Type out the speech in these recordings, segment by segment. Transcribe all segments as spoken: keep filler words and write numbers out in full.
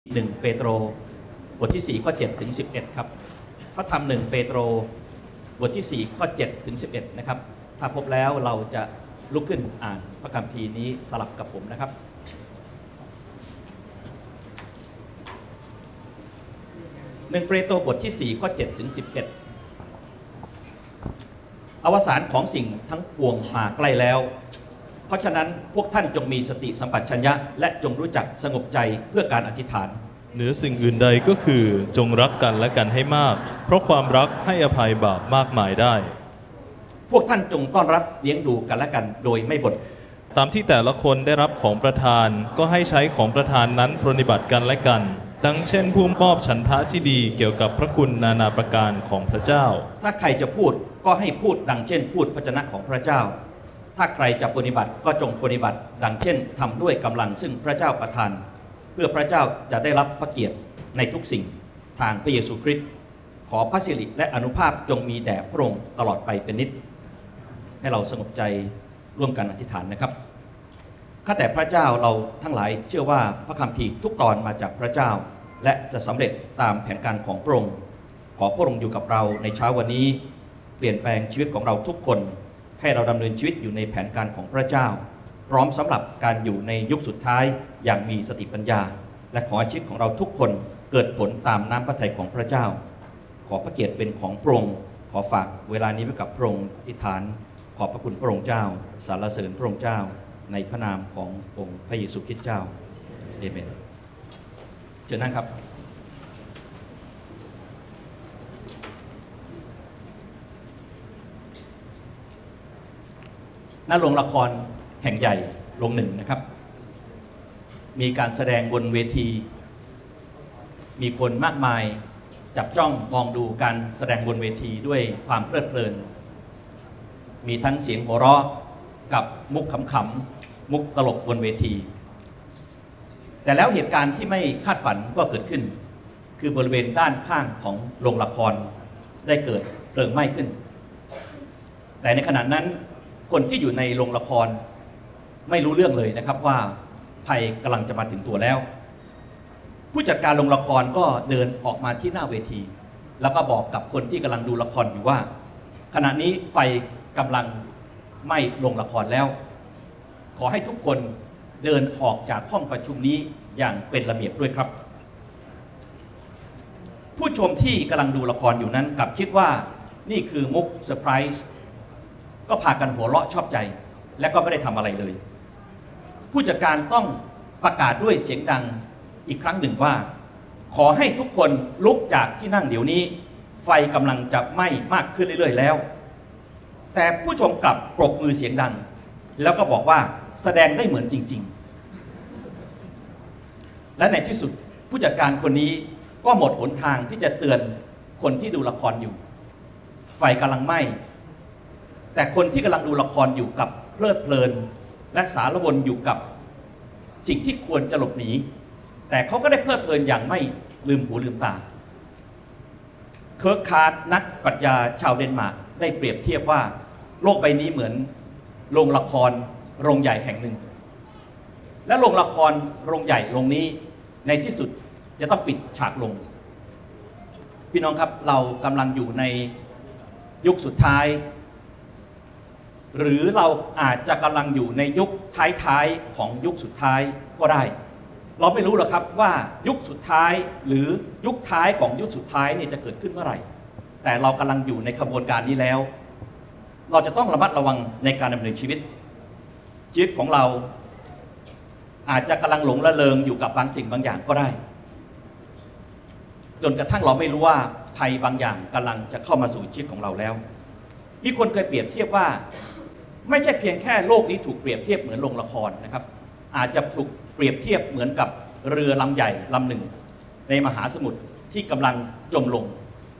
หนึ่งเปโตรบทที่สี่ข้อเจ็ดถึงสิบเอ็ดครับพระธรรมหนึ่งเปโตรบทที่สี่ข้อเจ็ดถึงสิบเอ็ดนะครับถ้าพบแล้วเราจะลุกขึ้นอ่านพระคัมภีร์นี้สลับกับผมนะครับหนึ่งเปโตรบทที่สี่ข้อเจ็ดถึงสิบเอ็ดอวสานของสิ่งทั้งปวงมาใกล้แล้วเพราะฉะนั้นพวกท่านจงมีสติสัมปชัญญะและจงรู้จักสงบใจเพื่อการอธิษฐานเหนือสิ่งอื่นใดก็คือจงรักกันและกันให้มากเพราะความรักให้อภัยบาปมากมายได้พวกท่านจงต้อนรับเลี้ยงดูกันและกันโดยไม่บ่นตามที่แต่ละคนได้รับของประทานก็ให้ใช้ของประทานนั้นปรนนิบัติกันและกันดังเช่นผู้มอบฉันทะที่ดีเกี่ยวกับพระคุณนานาประการของพระเจ้าถ้าใครจะพูดก็ให้พูดดังเช่นพูดพระวจนะของพระเจ้าถ้าใครจะปฏิบัติก็จงปฏิบัติดังเช่นทำด้วยกำลังซึ่งพระเจ้าประทานเพื่อพระเจ้าจะได้รับพระเกียรติในทุกสิ่งทางพระเยซูคริสต์ขอพระสิริและอนุภาพจงมีแด่พระองค์ตลอดไปเป็นนิจให้เราสงบใจร่วมกันอธิษฐานนะครับข้าแต่พระเจ้าเราทั้งหลายเชื่อว่าพระคัมภีร์ทุกตอนมาจากพระเจ้าและจะสำเร็จตามแผนการของพระองค์ขอพระองค์อยู่กับเราในเช้าวันนี้เปลี่ยนแปลงชีวิตของเราทุกคนให้เราดำเนินชีวิตอยู่ในแผนการของพระเจ้าพร้อมสำหรับการอยู่ในยุคสุดท้ายอย่างมีสติปัญญาและขอชีวิตของเราทุกคนเกิดผลตามน้ำพระทัยของพระเจ้าขอพระเกียรติเป็นของพระองค์ขอฝากเวลานี้ไว้กับพระองค์อธิษฐานขอบพระคุณพระองค์เจ้าสรรเสริญพระองค์เจ้าในพระนามขององค์พระเยซูคริสต์เจ้าเอเมนเชิญนั่งครับณ โรงละครแห่งใหญ่โรงหนึ่งนะครับมีการแสดงบนเวทีมีคนมากมายจับจ้องมองดูการแสดงบนเวทีด้วยความเพลิดเพลินมีทั้งเสียงหัวเราะกับมุกขำๆมุกตลกบนเวทีแต่แล้วเหตุการณ์ที่ไม่คาดฝันก็เกิดขึ้นคือบริเวณด้านข้างของโรงละครได้เกิดเพลิงไหม้ขึ้นแต่ในขณะนั้นคนที่อยู่ในโรงละครไม่รู้เรื่องเลยนะครับว่าภัยกำลังจะมาถึงตัวแล้วผู้จัดการโรงละครก็เดินออกมาที่หน้าเวทีแล้วก็บอกกับคนที่กำลังดูละครอยู่ว่าขณะนี้ไฟกำลังไหม้โรงละครแล้วขอให้ทุกคนเดินออกจากห้องประชุมนี้อย่างเป็นระเบียบด้วยครับผู้ชมที่กำลังดูละครอยู่นั้นกลับคิดว่านี่คือมุกเซอร์ไพรส์ก็พากันหัวเราะชอบใจและก็ไม่ได้ทำอะไรเลยผู้จัดการต้องประกาศด้วยเสียงดังอีกครั้งหนึ่งว่าขอให้ทุกคนลุกจากที่นั่งเดี๋ยวนี้ไฟกำลังจะไหม้มากขึ้นเรื่อยๆแล้วแต่ผู้ชมกลับปรบมือเสียงดังแล้วก็บอกว่าแสดงได้เหมือนจริงๆและในที่สุดผู้จัดการคนนี้ก็หมดหนทางที่จะเตือนคนที่ดูละครอยู่ไฟกำลังไหม้แต่คนที่กำลังดูละครอยู่กับเพลิดเพลินและสารวนอยู่กับสิ่งที่ควรจะหลบหนีแต่เขาก็ได้เพลิดเพลินอย่างไม่ลืมหูลืมตาเคิร์กคาร์ดนักปรัชญาชาวเดนมาร์กได้เปรียบเทียบว่าโลกใบนี้เหมือนโรงละครโรงใหญ่แห่งหนึ่งและโรงละครโรงใหญ่โรงนี้ในที่สุดจะต้องปิดฉากลงพี่น้องครับเรากำลังอยู่ในยุคสุดท้ายหรือเราอาจจะกำลังอยู่ในยุคท้ายๆของยุคสุดท้ายก็ได้เราไม่รู้หรอกครับว่ายุคสุดท้ายหรือยุคท้ายของยุคสุดท้ายนี่จะเกิดขึ้นเมื่อไหร่แต่เรากำลังอยู่ในขบวนการนี้แล้วเราจะต้องระมัดระวังในการดำเนินชีวิตชีวิตของเราอาจจะกำลังหลงระเริงอยู่กับบางสิ่งบางอย่างก็ได้จนกระทั่งเราไม่รู้ว่าภัยบางอย่างกำลังจะเข้ามาสู่ชีวิตของเราแล้วมีคนเคยเปรียบเทียบว่าไม่ใช่เพียงแค่โลกนี้ถูกเปรียบเทียบเหมือนโรงละครนะครับอาจจะถูกเปรียบเทียบเหมือนกับเรือลำใหญ่ลำหนึ่งในมหาสมุทรที่กำลังจมลง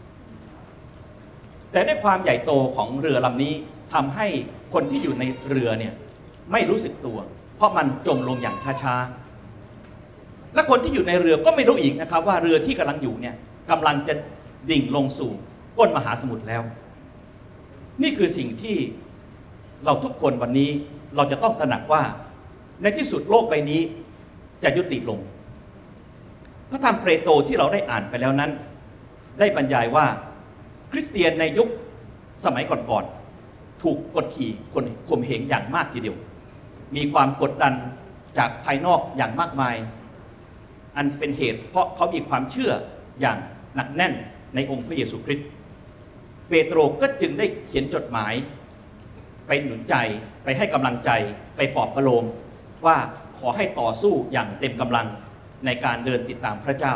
แต่ด้วยความใหญ่โตของเรือลำนี้ทำให้คนที่อยู่ในเรือเนี่ยไม่รู้สึกตัวเพราะมันจมลงอย่างช้าๆและคนที่อยู่ในเรือก็ไม่รู้อีกนะครับว่าเรือที่กำลังอยู่เนี่ยกำลังจะดิ่งลงสู่ก้นมหาสมุทรแล้วนี่คือสิ่งที่เราทุกคนวันนี้เราจะต้องตระหนักว่าในที่สุดโลกใบนี้จะยุติลงพระธรรมเปโตรที่เราได้อ่านไปแล้วนั้นได้บรรยายว่าคริสเตียนในยุคสมัยก่อนๆถูกกดขี่คนข่มเหงอย่างมากทีเดียวมีความกดดันจากภายนอกอย่างมากมายอันเป็นเหตุเพราะเขามีความเชื่ออย่างหนักแน่นในองค์พระเยซูคริสต์เปโตรก็จึงได้เขียนจดหมายไปหนุนใจไปให้กำลังใจไปปลอบประโลมว่าขอให้ต่อสู้อย่างเต็มกำลังในการเดินติดตามพระเจ้า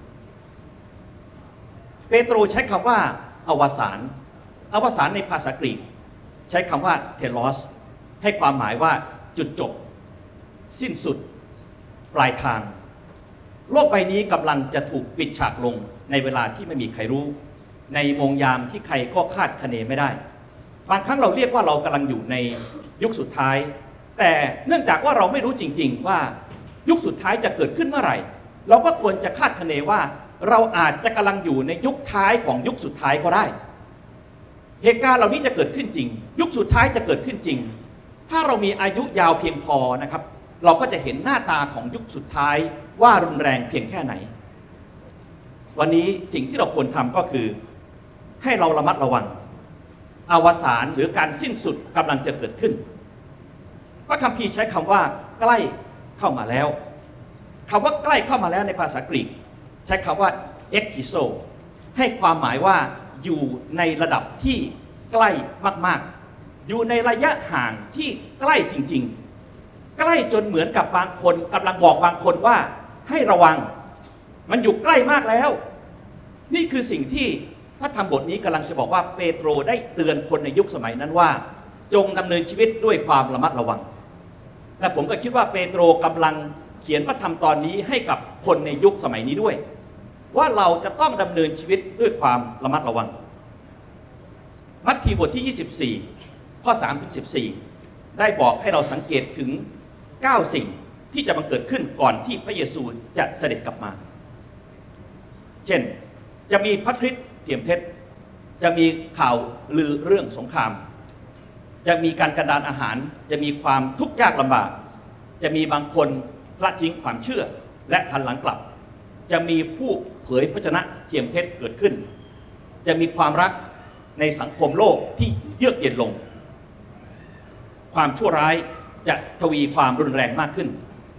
เปโตรใช้คำว่าอวสานอวสานในภาษากรีกใช้คำว่าเทโลสให้ความหมายว่าจุดจบสิ้นสุดปลายทางโลกใบนี้กำลังจะถูกปิดฉากลงในเวลาที่ไม่มีใครรู้ในโมงยามที่ใครก็คาดคะเนไม่ได้บางครั้งเราเรียกว่าเรากำลังอยู่ในยุคสุดท้ายแต่เนื่องจากว่าเราไม่รู้จริงๆว่ายุคสุดท้ายจะเกิดขึ้นเมื่อไหร่เราก็ควรจะคาดคะเนว่าเราอาจจะกำลังอยู่ในยุคท้ายของยุคสุดท้ายก็ได้เหตุการณ์เหล่านี้จะเกิดขึ้นจริงยุคสุดท้ายจะเกิดขึ้นจริงถ้าเรามีอายุยาวเพียงพอนะครับเราก็จะเห็นหน้าตาของยุคสุดท้ายว่ารุนแรงเพียงแค่ไหนวันนี้สิ่งที่เราควรทำก็คือให้เราระมัดระวังอวสานหรือการสิ้นสุดกำลังจะเกิดขึ้นพระคัมภีร์ใช้คำว่าใกล้เข้ามาแล้วคำว่าใกล้เข้ามาแล้วในภาษากรีกใช้คำว่า ekiso ให้ความหมายว่าอยู่ในระดับที่ใกล้มากๆอยู่ในระยะห่างที่ใกล้จริงๆใกล้จนเหมือนกับบางคนกำลังบอกบางคนว่าให้ระวังมันอยู่ใกล้มากแล้วนี่คือสิ่งที่พระธรรมบทนี้กำลังจะบอกว่าเปโตรได้เตือนคนในยุคสมัยนั้นว่าจงดำเนินชีวิตด้วยความระมัดระวังและผมก็คิดว่าเปโตรกำลังเขียนพระธรรมตอนนี้ให้กับคนในยุคสมัยนี้ด้วยว่าเราจะต้องดำเนินชีวิตด้วยความระมัดระวังมัทธิวบทที่ยี่สิบสี่ข้อสามถึงสิบสี่ได้บอกให้เราสังเกตถึงเก้าสิ่งที่จะบังเกิดขึ้นก่อนที่พระเยซูจะเสด็จกลับมาเช่นจะมีพระคริสต์เทียมเท็จจะมีข่าวลือเรื่องสงครามจะมีการกระดานอาหารจะมีความทุกข์ยากลำบากจะมีบางคนละทิ้งความเชื่อและหันหลังกลับจะมีผู้เผยพระชนะเทียมเท็จเกิดขึ้นจะมีความรักในสังคมโลกที่เยือกเย็นลงความชั่วร้ายจะทวีความรุนแรงมากขึ้น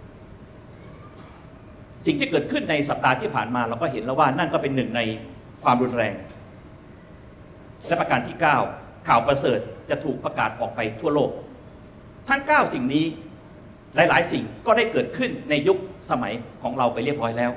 สิ่งที่เกิดขึ้นในสัปดาห์ที่ผ่านมาเราก็เห็นแล้วว่านั่นก็เป็นหนึ่งในความรุนแรงและประการที่เก้าข่าวประเสริฐจะถูกประกาศออกไปทั่วโลกทั้งเก้าสิ่งนี้หลายๆสิ่งก็ได้เกิดขึ้นในยุคสมัยของเราไปเรียบร้อยแล้ว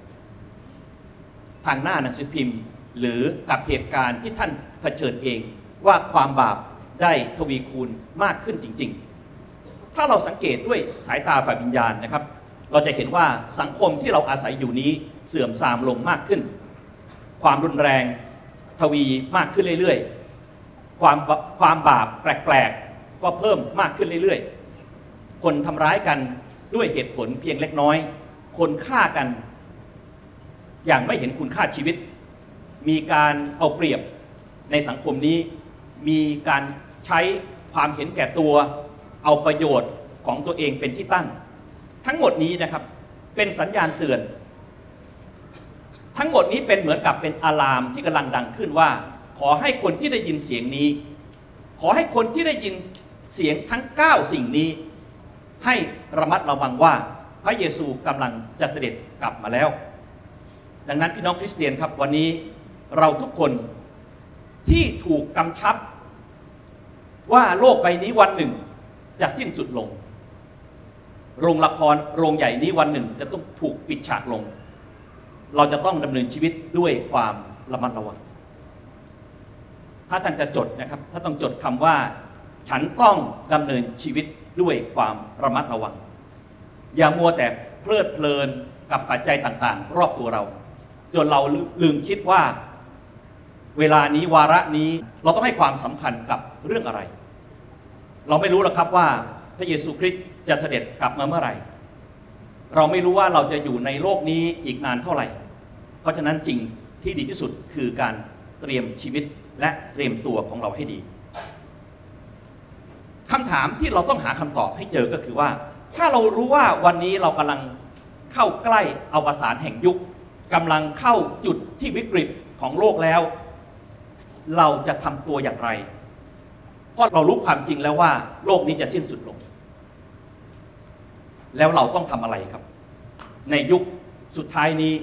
ทางหน้าหนังสือพิมพ์หรือกับเหตุการณ์ที่ท่านเผชิญเองว่าความบาปได้ทวีคูณมากขึ้นจริงๆถ้าเราสังเกตด้วยสายตาฝ่ายวิญญาณนะครับเราจะเห็นว่าสังคมที่เราอาศัยอยู่นี้เสื่อมทรามลงมากขึ้นความรุนแรงทวีมากขึ้นเรื่อยๆความความบาปแปลกๆก็เพิ่มมากขึ้นเรื่อยๆคนทำร้ายกันด้วยเหตุผลเพียงเล็กน้อยคนฆ่ากันอย่างไม่เห็นคุณค่าชีวิตมีการเอาเปรียบในสังคมนี้มีการใช้ความเห็นแก่ตัวเอาประโยชน์ของตัวเองเป็นที่ตั้งทั้งหมดนี้นะครับเป็นสัญญาณเตือนทั้งหมดนี้เป็นเหมือนกับเป็นอะลามที่กำลังดังขึ้นว่าขอให้คนที่ได้ยินเสียงนี้ขอให้คนที่ได้ยินเสียงทั้งเก้าสิ่งนี้ให้ระมัดระวังว่าพระเยซูกำลังจะเสด็จกลับมาแล้วดังนั้นพี่น้องคริสเตียนครับวันนี้เราทุกคนที่ถูกกำชับว่าโลกใบนี้วันหนึ่งจะสิ้นสุดลงโรงละครโรงใหญ่นี้วันหนึ่งจะต้องถูกปิดฉากลงเราจะต้องดำเนินชีวิตด้วยความระมัดระวังถ้าท่านจะจดนะครับถ้าต้องจดคำว่าฉันต้องดำเนินชีวิตด้วยความระมัดระวังอย่ามัวแต่เพลิดเพลินกับปัจจัยต่างๆรอบตัวเราจนเราลืมคิดว่าเวลานี้วาระนี้เราต้องให้ความสำคัญกับเรื่องอะไรเราไม่รู้หรอกครับว่าพระเยซูคริสต์จะเสด็จกลับมาเมื่อไหร่เราไม่รู้ว่าเราจะอยู่ในโลกนี้อีกนานเท่าไหร่เพราะฉะนั้นสิ่งที่ดีที่สุดคือการเตรียมชีวิตและเตรียมตัวของเราให้ดีคำถามที่เราต้องหาคำตอบให้เจอก็คือว่าถ้าเรารู้ว่าวันนี้เรากำลังเข้าใกล้อวสานแห่งยุคกำลังเข้าจุดที่วิกฤตของโลกแล้วเราจะทำตัวอย่างไรเพราะเรารู้ความจริงแล้วว่าโลกนี้จะสิ้นสุดลงแล้วเราต้องทำอะไรครับในยุคสุดท้ายนี้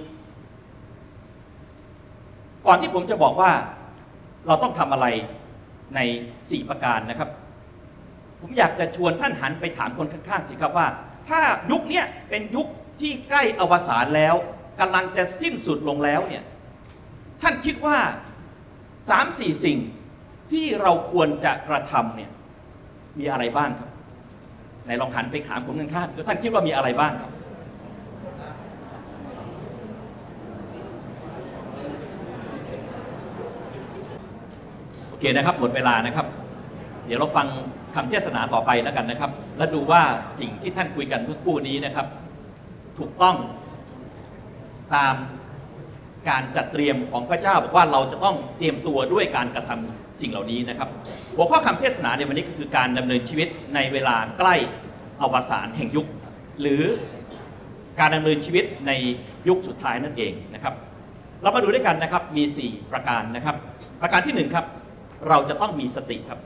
ก่อนที่ผมจะบอกว่าเราต้องทำอะไรในสี่ประการนะครับผมอยากจะชวนท่านหันไปถามคนข้างๆสิครับว่าถ้ายุคนี้เป็นยุคที่ใกล้อวสานแล้วกำลังจะสิ้นสุดลงแล้วเนี่ยท่านคิดว่าสามสี่สิ่งที่เราควรจะกระทำเนี่ยมีอะไรบ้างครับไหนลองหันไปถามคนข้างๆท่านคิดว่ามีอะไรบ้างครับโอเคนะครับหมดเวลานะครับเดี๋ยวเราฟังคำเทศนาต่อไปแล้วกันนะครับและดูว่าสิ่งที่ท่านคุยกันเมื่อคู่นี้นะครับถูกต้องตามการจัดเตรียมของพระเจ้าบอกว่าเราจะต้องเตรียมตัวด้วยการกระทำสิ่งเหล่านี้นะครับหัวข้อคำเทศนาในวันนี้ก็คือการดำเนินชีวิตในเวลาใกล้อวสานแห่งยุคหรือการดำเนินชีวิตในยุคสุดท้ายนั่นเองนะครับเรามาดูด้วยกันนะครับมีสี่ประการนะครับประการที่หนึ่งครับเราจะต้องมีสติครับ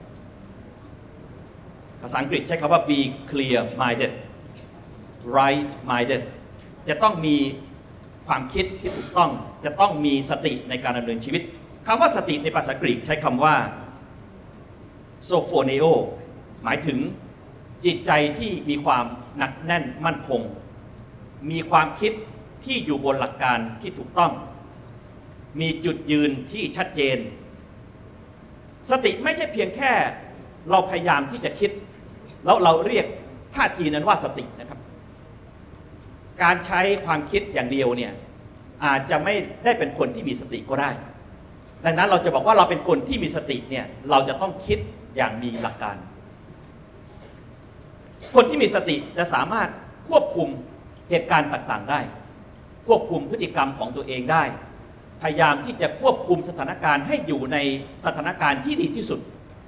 ภาษาอังกฤษใช้คำว่า be clear minded right minded จะต้องมีความคิดที่ถูกต้องจะต้องมีสติในการดำเนินชีวิตคำว่าสติในภาษากรีกใช้คำว่า sophoneo หมายถึงจิตใจที่มีความหนักแน่นมั่นคงมีความคิดที่อยู่บนหลักการที่ถูกต้องมีจุดยืนที่ชัดเจนสติไม่ใช่เพียงแค่เราพยายามที่จะคิดแล้วเราเรียกท่าทีนั้นว่าสตินะครับการใช้ความคิดอย่างเดียวเนี่ยอาจจะไม่ได้เป็นคนที่มีสติก็ได้ดังนั้นเราจะบอกว่าเราเป็นคนที่มีสติเนี่ยเราจะต้องคิดอย่างมีหลักการคนที่มีสติจะสามารถควบคุมเหตุการณ์ต่างๆได้ควบคุมพฤติกรรมของตัวเองได้พยายามที่จะควบคุมสถานการณ์ให้อยู่ในสถานการณ์ที่ดีที่สุด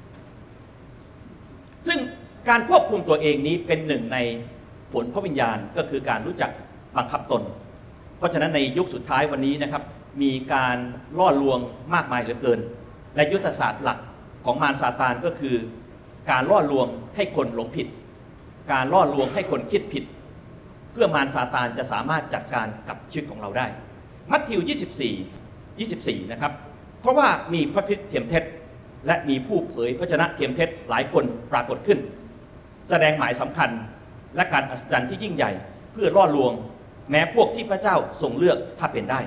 ซึ่งการควบคุมตัวเองนี้เป็นหนึ่งในผลพระวิญญาณก็คือการรู้จักบังคับตนเพราะฉะนั้นในยุคสุดท้ายวันนี้นะครับมีการล่อลวงมากมายเหลือเกินและยุทธศาสตร์หลักของมารซาตานก็คือการล่อลวงให้คนหลงผิดการล่อลวงให้คนคิดผิดเพื่อมารซาตานจะสามารถจัดการกับชีวิตของเราได้มัทธิวยี่สิบสี่ ยี่สิบสี่นะครับเพราะว่ามีพระคริสต์เทียมเท็จและมีผู้เผยพระชนะเทียมเท็จหลายคนปรากฏขึ้นแสดงหมายสำคัญและการอัศจรรย์ที่ยิ่งใหญ่เพื่อล่อลวงแม้พวกที่พระเจ้าทรงเลือกถ้าเป็นได้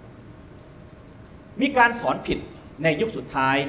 มีการสอนผิดในยุคสุดท้าย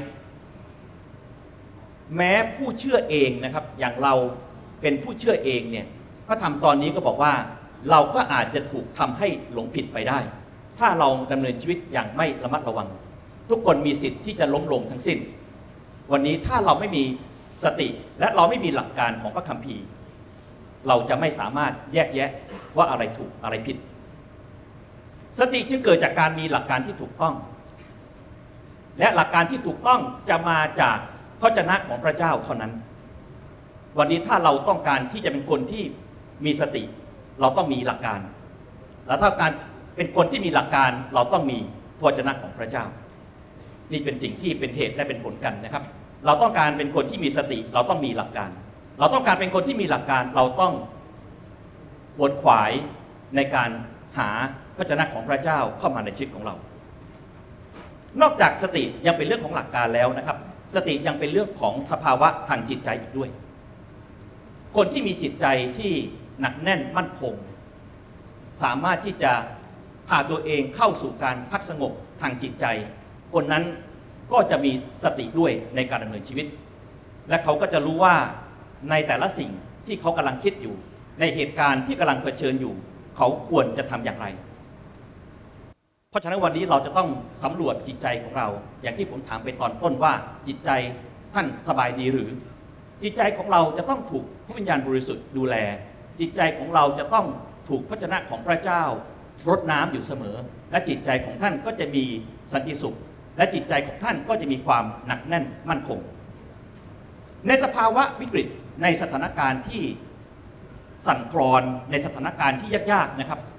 แม้ผู้เชื่อเองนะครับอย่างเราเป็นผู้เชื่อเองเนี่ยพระธรรมตอนนี้ก็บอกว่าเราก็อาจจะถูกทำให้หลงผิดไปได้ถ้าเราดำเนินชีวิตอย่างไม่ระมัดระวังทุกคนมีสิทธิ์ที่จะล้มลงทั้งสิ้นวันนี้ถ้าเราไม่มีสติและเราไม่มีหลักการของพระคัมภีร์เราจะไม่สามารถแยกแยะว่าอะไรถูกอะไรผิดสติจึงเกิดจากการมีหลักการที่ถูกต้องและหลักการที่ถูกต้องจะมาจากพระวจนะของพระเจ้าเท่านั้นวันนี้ถ้าเราต้องการที่จะเป็นคนที่มีสติเราต้องมีหลักการและถ้าการเป็นคนที่มีหลักการเราต้องมีพระวจนะของพระเจ้านี่เป็นสิ่งที่เป็นเหตุและเป็นผลกันนะครับเราต้องการเป็นคนที่มีสติเราต้องมีหลักการเราต้องการเป็นคนที่มีหลักการเราต้องวนขวายในการหาพระวจนะของพระเจ้าเข้ามาในชีวิตของเรานอกจากสติยังเป็นเรื่องของหลักการแล้วนะครับสติยังเป็นเรื่องของสภาวะทางจิตใจอีกด้วยคนที่มีจิตใจที่หนักแน่นมั่นคงสามารถที่จะพาตัวเองเข้าสู่การพักสงบทางจิตใจคนนั้นก็จะมีสติด้วยในการดำเนินชีวิตและเขาก็จะรู้ว่าในแต่ละสิ่งที่เขากำลังคิดอยู่ในเหตุการณ์ที่กำลังเผชิญอยู่เขาควรจะทำอย่างไรเพราะฉะนั้นวันนี้เราจะต้องสำรวจจิตใจของเราอย่างที่ผมถามไปตอนต้นว่าจิตใจท่านสบายดีหรือจิตใจของเราจะต้องถูกพระวิญญาณบริสุทธิ์ดูแลจิตใจของเราจะต้องถูกพระวจนะของพระเจ้ารดน้ำอยู่เสมอและจิตใจของท่านก็จะมีสันติสุขและจิตใจของท่านก็จะมีความหนักแน่นมั่นคงในสภาวะวิกฤตในสถานการณ์ที่สั่นคลอนในสถานการณ์ที่ยากๆนะครับ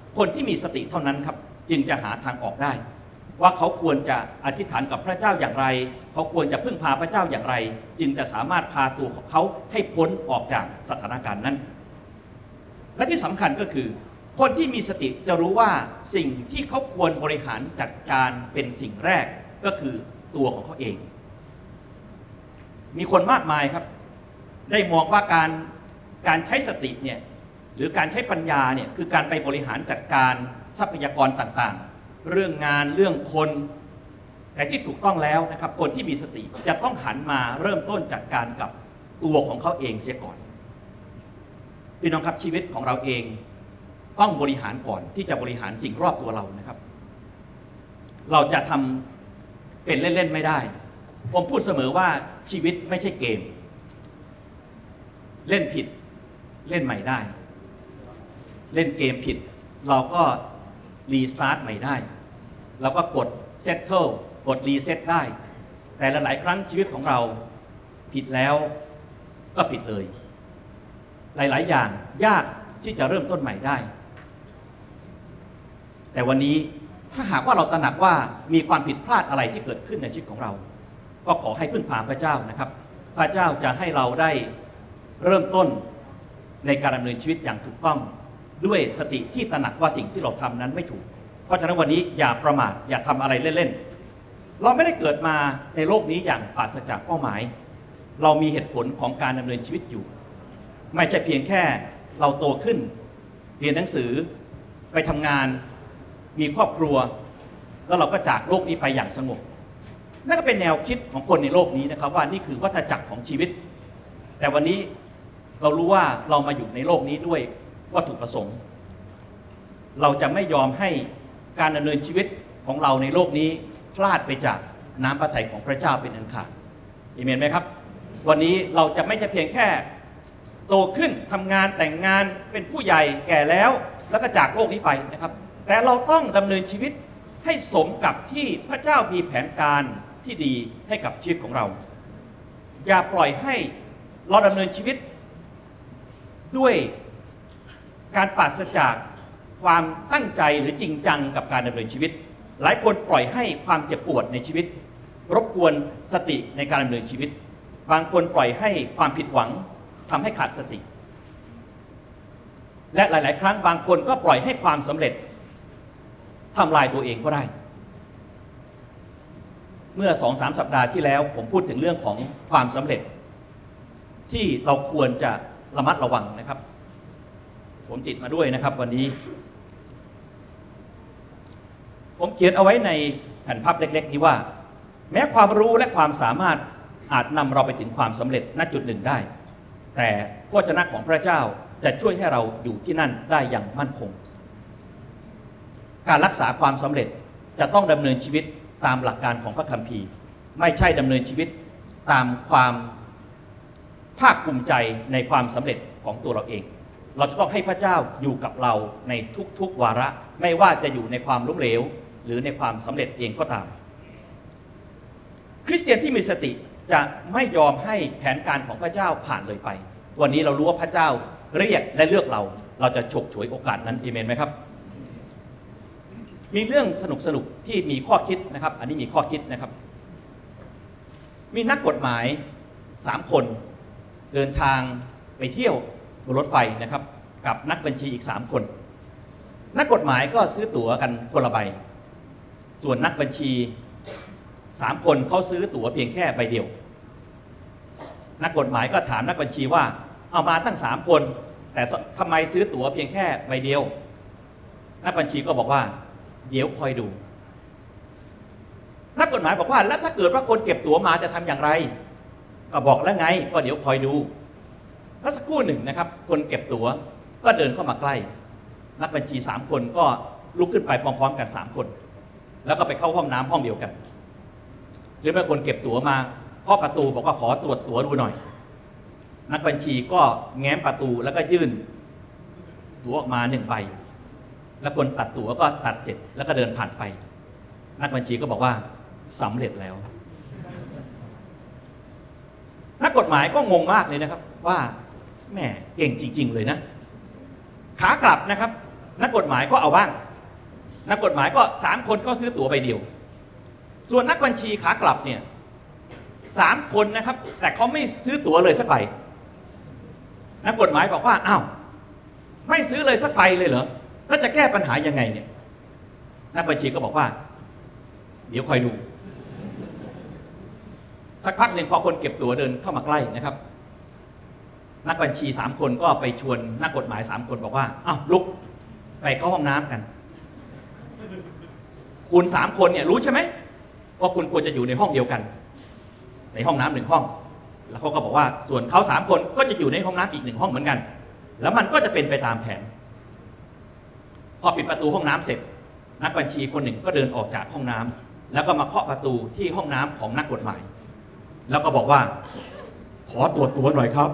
คนที่มีสติเท่านั้นครับจึงจะหาทางออกได้ว่าเขาควรจะอธิษฐานกับพระเจ้าอย่างไรเขาควรจะพึ่งพาพระเจ้าอย่างไรจึงจะสามารถพาตัวของเขาให้พ้นออกจากสถานการณ์นั้นและที่สำคัญก็คือคนที่มีสติจะรู้ว่าสิ่งที่เขาควรบริหารจัดการเป็นสิ่งแรกก็คือตัวของเขาเองมีคนมากมายครับได้มองว่าการการใช้สติเนี่ยหรือการใช้ปัญญาเนี่ยคือการไปบริหารจัดการทรัพยากรต่างๆเรื่องงานเรื่องคนแต่ที่ถูกต้องแล้วนะครับคนที่มีสติจะต้องหันมาเริ่มต้นจัดการกับตัวของเขาเองเสียก่อนพี่น้องครับชีวิตของเราเองต้องบริหารก่อนที่จะบริหารสิ่งรอบตัวเรานะครับเราจะทำเป็นเล่นๆไม่ได้ผมพูดเสมอว่าชีวิตไม่ใช่เกมเล่นผิดเล่นใหม่ได้เล่นเกมผิดเราก็รีสตาร์ทใหม่ได้เราก็กดเซตเทิลกดรีเซ็ตได้แต่หลายๆครั้งชีวิตของเราผิดแล้วก็ผิดเลยหลายๆอย่างยากที่จะเริ่มต้นใหม่ได้แต่วันนี้ถ้าหากว่าเราตระหนักว่ามีความผิดพลาดอะไรที่เกิดขึ้นในชีวิตของเราก็ขอให้พึ่งพาพระเจ้านะครับพระเจ้าจะให้เราได้เริ่มต้นในการดำเนินชีวิตอย่างถูกต้องด้วยสติที่ตระหนักว่าสิ่งที่เราทำนั้นไม่ถูกเพราะฉะนั้นวันนี้อย่าประมาทอย่าทำอะไรเล่นๆเราไม่ได้เกิดมาในโลกนี้อย่างปราศจากเป้าหมายเรามีเหตุผลของการดำเนินชีวิตอยู่ไม่ใช่เพียงแค่เราโตขึ้นเรียนหนังสือไปทำงานมีครอบครัวแล้วเราก็จากโลกนี้ไปอย่างสงบนั่นก็เป็นแนวคิดของคนในโลกนี้นะครับว่านี่คือวัฏจักรของชีวิตแต่วันนี้เรารู้ว่าเรามาอยู่ในโลกนี้ด้วยวัตถุประสงค์เราจะไม่ยอมให้การดำเนินชีวิตของเราในโลกนี้พลาดไปจากน้ำพระทัยของพระเจ้าเป็นอันขาดอาเมนไหมครับวันนี้เราจะไม่ใช่เพียงแค่โตขึ้นทำงานแต่งงานเป็นผู้ใหญ่แก่แล้วแล้วก็จากโลกนี้ไปนะครับแต่เราต้องดำเนินชีวิตให้สมกับที่พระเจ้ามีแผนการที่ดีให้กับชีวิตของเราอย่าปล่อยให้เราดำเนินชีวิตด้วยการปราศจากความตั้งใจหรือจริงจังกับการดำเนินชีวิตหลายคนปล่อยให้ความเจ็บปวดในชีวิตรบกวนสติในการดำเนินชีวิตบางคนปล่อยให้ความผิดหวังทำให้ขาดสติและหลายๆครั้งบางคนก็ปล่อยให้ความสำเร็จทำลายตัวเองก็ได้เมื่อ สองถึงสาม สัปดาห์ที่แล้วผมพูดถึงเรื่องของความสำเร็จที่เราควรจะระมัดระวังนะครับผมติดมาด้วยนะครับวันนี้ผมเขียนเอาไว้ในแผ่นพับเล็กๆนี้ว่าแม้ความรู้และความสามารถอาจนำเราไปถึงความสำเร็จณจุดหนึ่งได้แต่พระวจนะของพระเจ้าจะช่วยให้เราอยู่ที่นั่นได้อย่างมั่นคงการรักษาความสำเร็จจะต้องดำเนินชีวิตตามหลักการของพระคัมภีร์ไม่ใช่ดำเนินชีวิตตามความภาคภูมิใจในความสำเร็จของตัวเราเองเราจะต้องให้พระเจ้าอยู่กับเราในทุกๆวาระไม่ว่าจะอยู่ในความล้มเหลวหรือในความสำเร็จเองก็ตามคริสเตียนที่มีสติจะไม่ยอมให้แผนการของพระเจ้าผ่านเลยไปวันนี้เรารู้ว่าพระเจ้าเรียกและเลือกเราเราจะฉกฉวยโอกาสนั้นเอเมนไหมครับมีเรื่องสนุกสนุกที่มีข้อคิดนะครับอันนี้มีข้อคิดนะครับมีนักกฎหมายสามคนเดินทางไปเที่ยวบนรถไฟนะครับกับนักบัญชีอีกสามคนนักกฎหมายก็ซื้อตั๋วกันคนละใบส่วนนักบัญชีสามคนเขาซื้อตั๋วเพียงแค่ใบเดียวนักกฎหมายก็ถามนักบัญชีว่าเอามาตั้งสามคนแต่ทำไมซื้อตั๋วเพียงแค่ใบเดียวนักบัญชีก็บอกว่าเดี๋ยวคอยดูนักกฎหมายบอกว่าแล้วถ้าเกิดว่าคนเก็บตั๋วมาจะทำอย่างไรก็บอกแล้วไงก็เดี๋ยวคอยดูแล้วสักครู่หนึ่งนะครับคนเก็บตั๋วก็เดินเข้ามาใกล้นักบัญชีสามคนก็ลุกขึ้นไปพร้อมๆกันสามคนแล้วก็ไปเข้าห้องน้ำห้องเดียวกันหรือเมื่อคนเก็บตั๋วมาเคาะประตูบอกว่าขอตรวจตั๋วดูหน่อยนักบัญชีก็แง้มประตูแล้วก็ยื่นตั๋วออกมาหนึ่งใบแล้วคนตัดตั๋วก็ตัดเสร็จแล้วก็เดินผ่านไปนักบัญชีก็บอกว่าสำเร็จแล้วนักกฎหมายก็งงมากเลยนะครับว่าแม่เก่งจริงๆเลยนะขากลับนะครับนักกฎหมายก็เอาบ้างนักกฎหมายก็สามคนก็ซื้อตั๋วใบเดียวส่วนนักบัญชีขากลับเนี่ยสามคนนะครับแต่เขาไม่ซื้อตั๋วเลยสักใบนักกฎหมายบอกว่าอ้าวไม่ซื้อเลยสักใบเลยเหรอแล้วจะแก้ปัญหายังไงเนี่ยนักบัญชีก็บอกว่าเดี๋ยวคอยดูสักพักหนึ่งพอคนเก็บตั๋วเดินเข้ามาใกล้นะครับนักบัญชีสามคนก็ไปชวนนักกฎหมายสามคนบอกว่าอ้าวลุกไปเข้าห้องน้ำกันคุณสามคนเนี่ยรู้ใช่ไหมว่าคุณควรจะอยู่ในห้องเดียวกันในห้องน้ำหนึ่งห้องแล้วเขาก็บอกว่าส่วนเขาสามคนก็จะอยู่ในห้องน้ำอีกหนึ่งห้องเหมือนกันแล้วมันก็จะเป็นไปตามแผนพอปิดประตูห้องน้ำเสร็จนักบัญชีคนหนึ่งก็เดินออกจากห้องน้ำแล้วก็มาเคาะประตูที่ห้องน้ำของนักกฎหมายแล้วก็บอกว่าขอตรวจตัวหน่อยครับ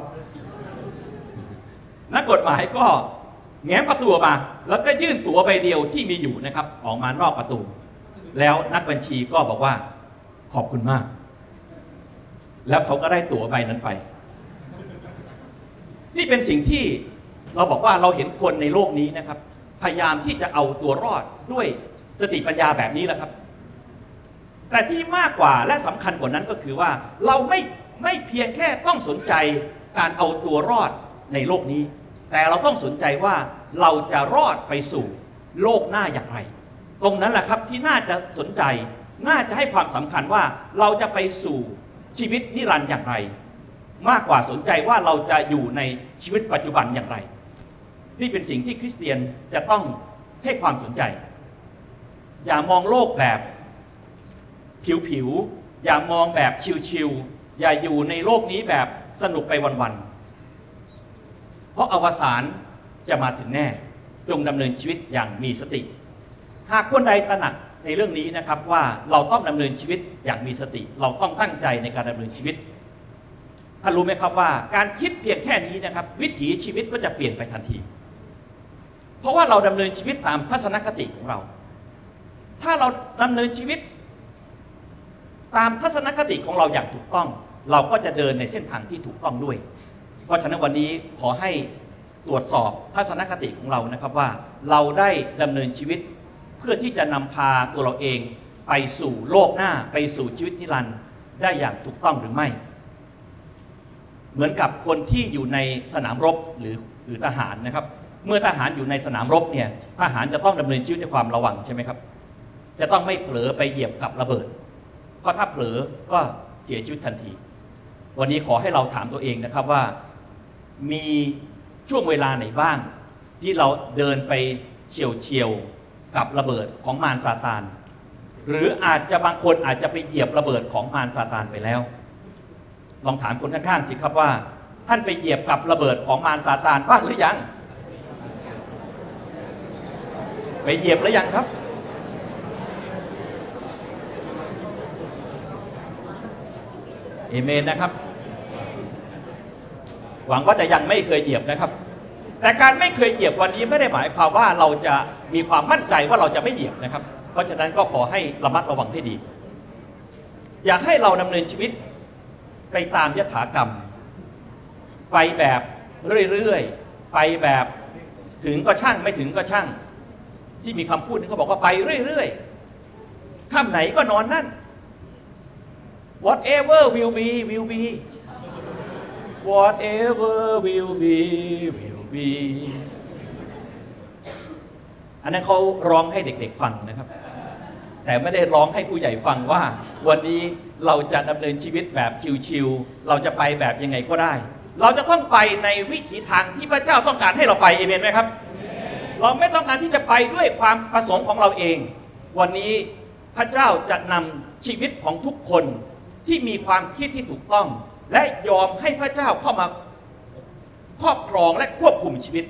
นักกฎหมายก็แง้มประตูออกมาแล้วก็ยื่นตั๋วใบเดียวที่มีอยู่นะครับออกมานอกประตูแล้วนักบัญชีก็บอกว่าขอบคุณมากแล้วเขาก็ได้ตั๋วใบนั้นไปนี่เป็นสิ่งที่เราบอกว่าเราเห็นคนในโลกนี้นะครับพยายามที่จะเอาตัวรอดด้วยสติปัญญาแบบนี้แหละครับแต่ที่มากกว่าและสำคัญกว่านั้นก็คือว่าเราไม่ไม่เพียงแค่ต้องสนใจการเอาตัวรอดในโลกนี้แต่เราต้องสนใจว่าเราจะรอดไปสู่โลกหน้าอย่างไรตรงนั้นแหละครับที่น่าจะสนใจน่าจะให้ความสำคัญว่าเราจะไปสู่ชีวิตนิรันดร์อย่างไรมากกว่าสนใจว่าเราจะอยู่ในชีวิตปัจจุบันอย่างไรนี่เป็นสิ่งที่คริสเตียนจะต้องให้ความสนใจอย่ามองโลกแบบผิวๆอย่ามองแบบชิวๆอย่าอยู่ในโลกนี้แบบสนุกไปวันๆเพราะอวสานจะมาถึงแน่จงดำเนินชีวิตอย่างมีสติหากคนใดตระหนักในเรื่องนี้นะครับว่าเราต้องดำเนินชีวิตอย่างมีสติเราต้องตั้งใจในการดำเนินชีวิตท่านรู้ไหมครับว่าการคิดเพียงแค่นี้นะครับวิถีชีวิตก็จะเปลี่ยนไปทันทีเพราะว่าเราดำเนินชีวิตตามทัศนคติของเราถ้าเราดำเนินชีวิตตามทัศนคติของเราอย่างถูกต้องเราก็จะเดินในเส้นทางที่ถูกต้องด้วยเพราะฉะนั้นวันนี้ขอให้ตรวจสอบทัศนคติของเรานะครับว่าเราได้ดำเนินชีวิตเพื่อที่จะนำพาตัวเราเองไปสู่โลกหน้าไปสู่ชีวิตนิรันดร์ได้อย่างถูกต้องหรือไม่เหมือนกับคนที่อยู่ในสนามรบหรือหรือทหารนะครับเมื่อทหารอยู่ในสนามรบเนี่ยทหารจะต้องดำเนินชีวิตด้วยความระวังใช่ไหมครับจะต้องไม่เผลอไปเหยียบกับระเบิดเพราะถ้าเผลอก็เสียชีวิตทันทีวันนี้ขอให้เราถามตัวเองนะครับว่ามีช่วงเวลาไหนบ้างที่เราเดินไปเฉียวเฉียวกับระเบิดของมารซาตานหรืออาจจะบางคนอาจจะไปเหยียบระเบิดของมารซาตานไปแล้วลองถามคนข้างๆสิครับว่าท่านไปเหยียบกับระเบิดของมารซาตานบ้างหรือยังไปเหยียบหรือยังครับเอเมนนะครับหวังว่าจะยังไม่เคยเหยียบนะครับแต่การไม่เคยเหยียบวันนี้ไม่ได้หมายความว่าเราจะมีความมั่นใจว่าเราจะไม่เหยียบนะครับเพราะฉะนั้นก็ขอให้ระมัดระวังให้ดีอยากให้เราดำเนินชีวิตไปตามยถากรรมไปแบบเรื่อยๆไปแบบถึงก็ช่างไม่ถึงก็ช่างที่มีคำพูดนึงเขาบอกว่าไปเรื่อยๆค่ำไหนก็นอนนั่น whatever will be will be whatever will be will be อันนั้นเขาร้องให้เด็กๆฟังนะครับแต่ไม่ได้ร้องให้ผู้ใหญ่ฟังว่าวันนี้เราจะดำเนินชีวิตแบบชิวๆเราจะไปแบบยังไงก็ได้เราจะต้องไปในวิถีทางที่พระเจ้าต้องการให้เราไปเอเมนไหมครับเราไม่ต้องการที่จะไปด้วยความประสงค์ของเราเองวันนี้พระเจ้าจะนำชีวิตของทุกคนที่มีความคิดที่ถูกต้องและยอมให้พระเจ้าเข้ามาครอบครองและควบคุมชีวิต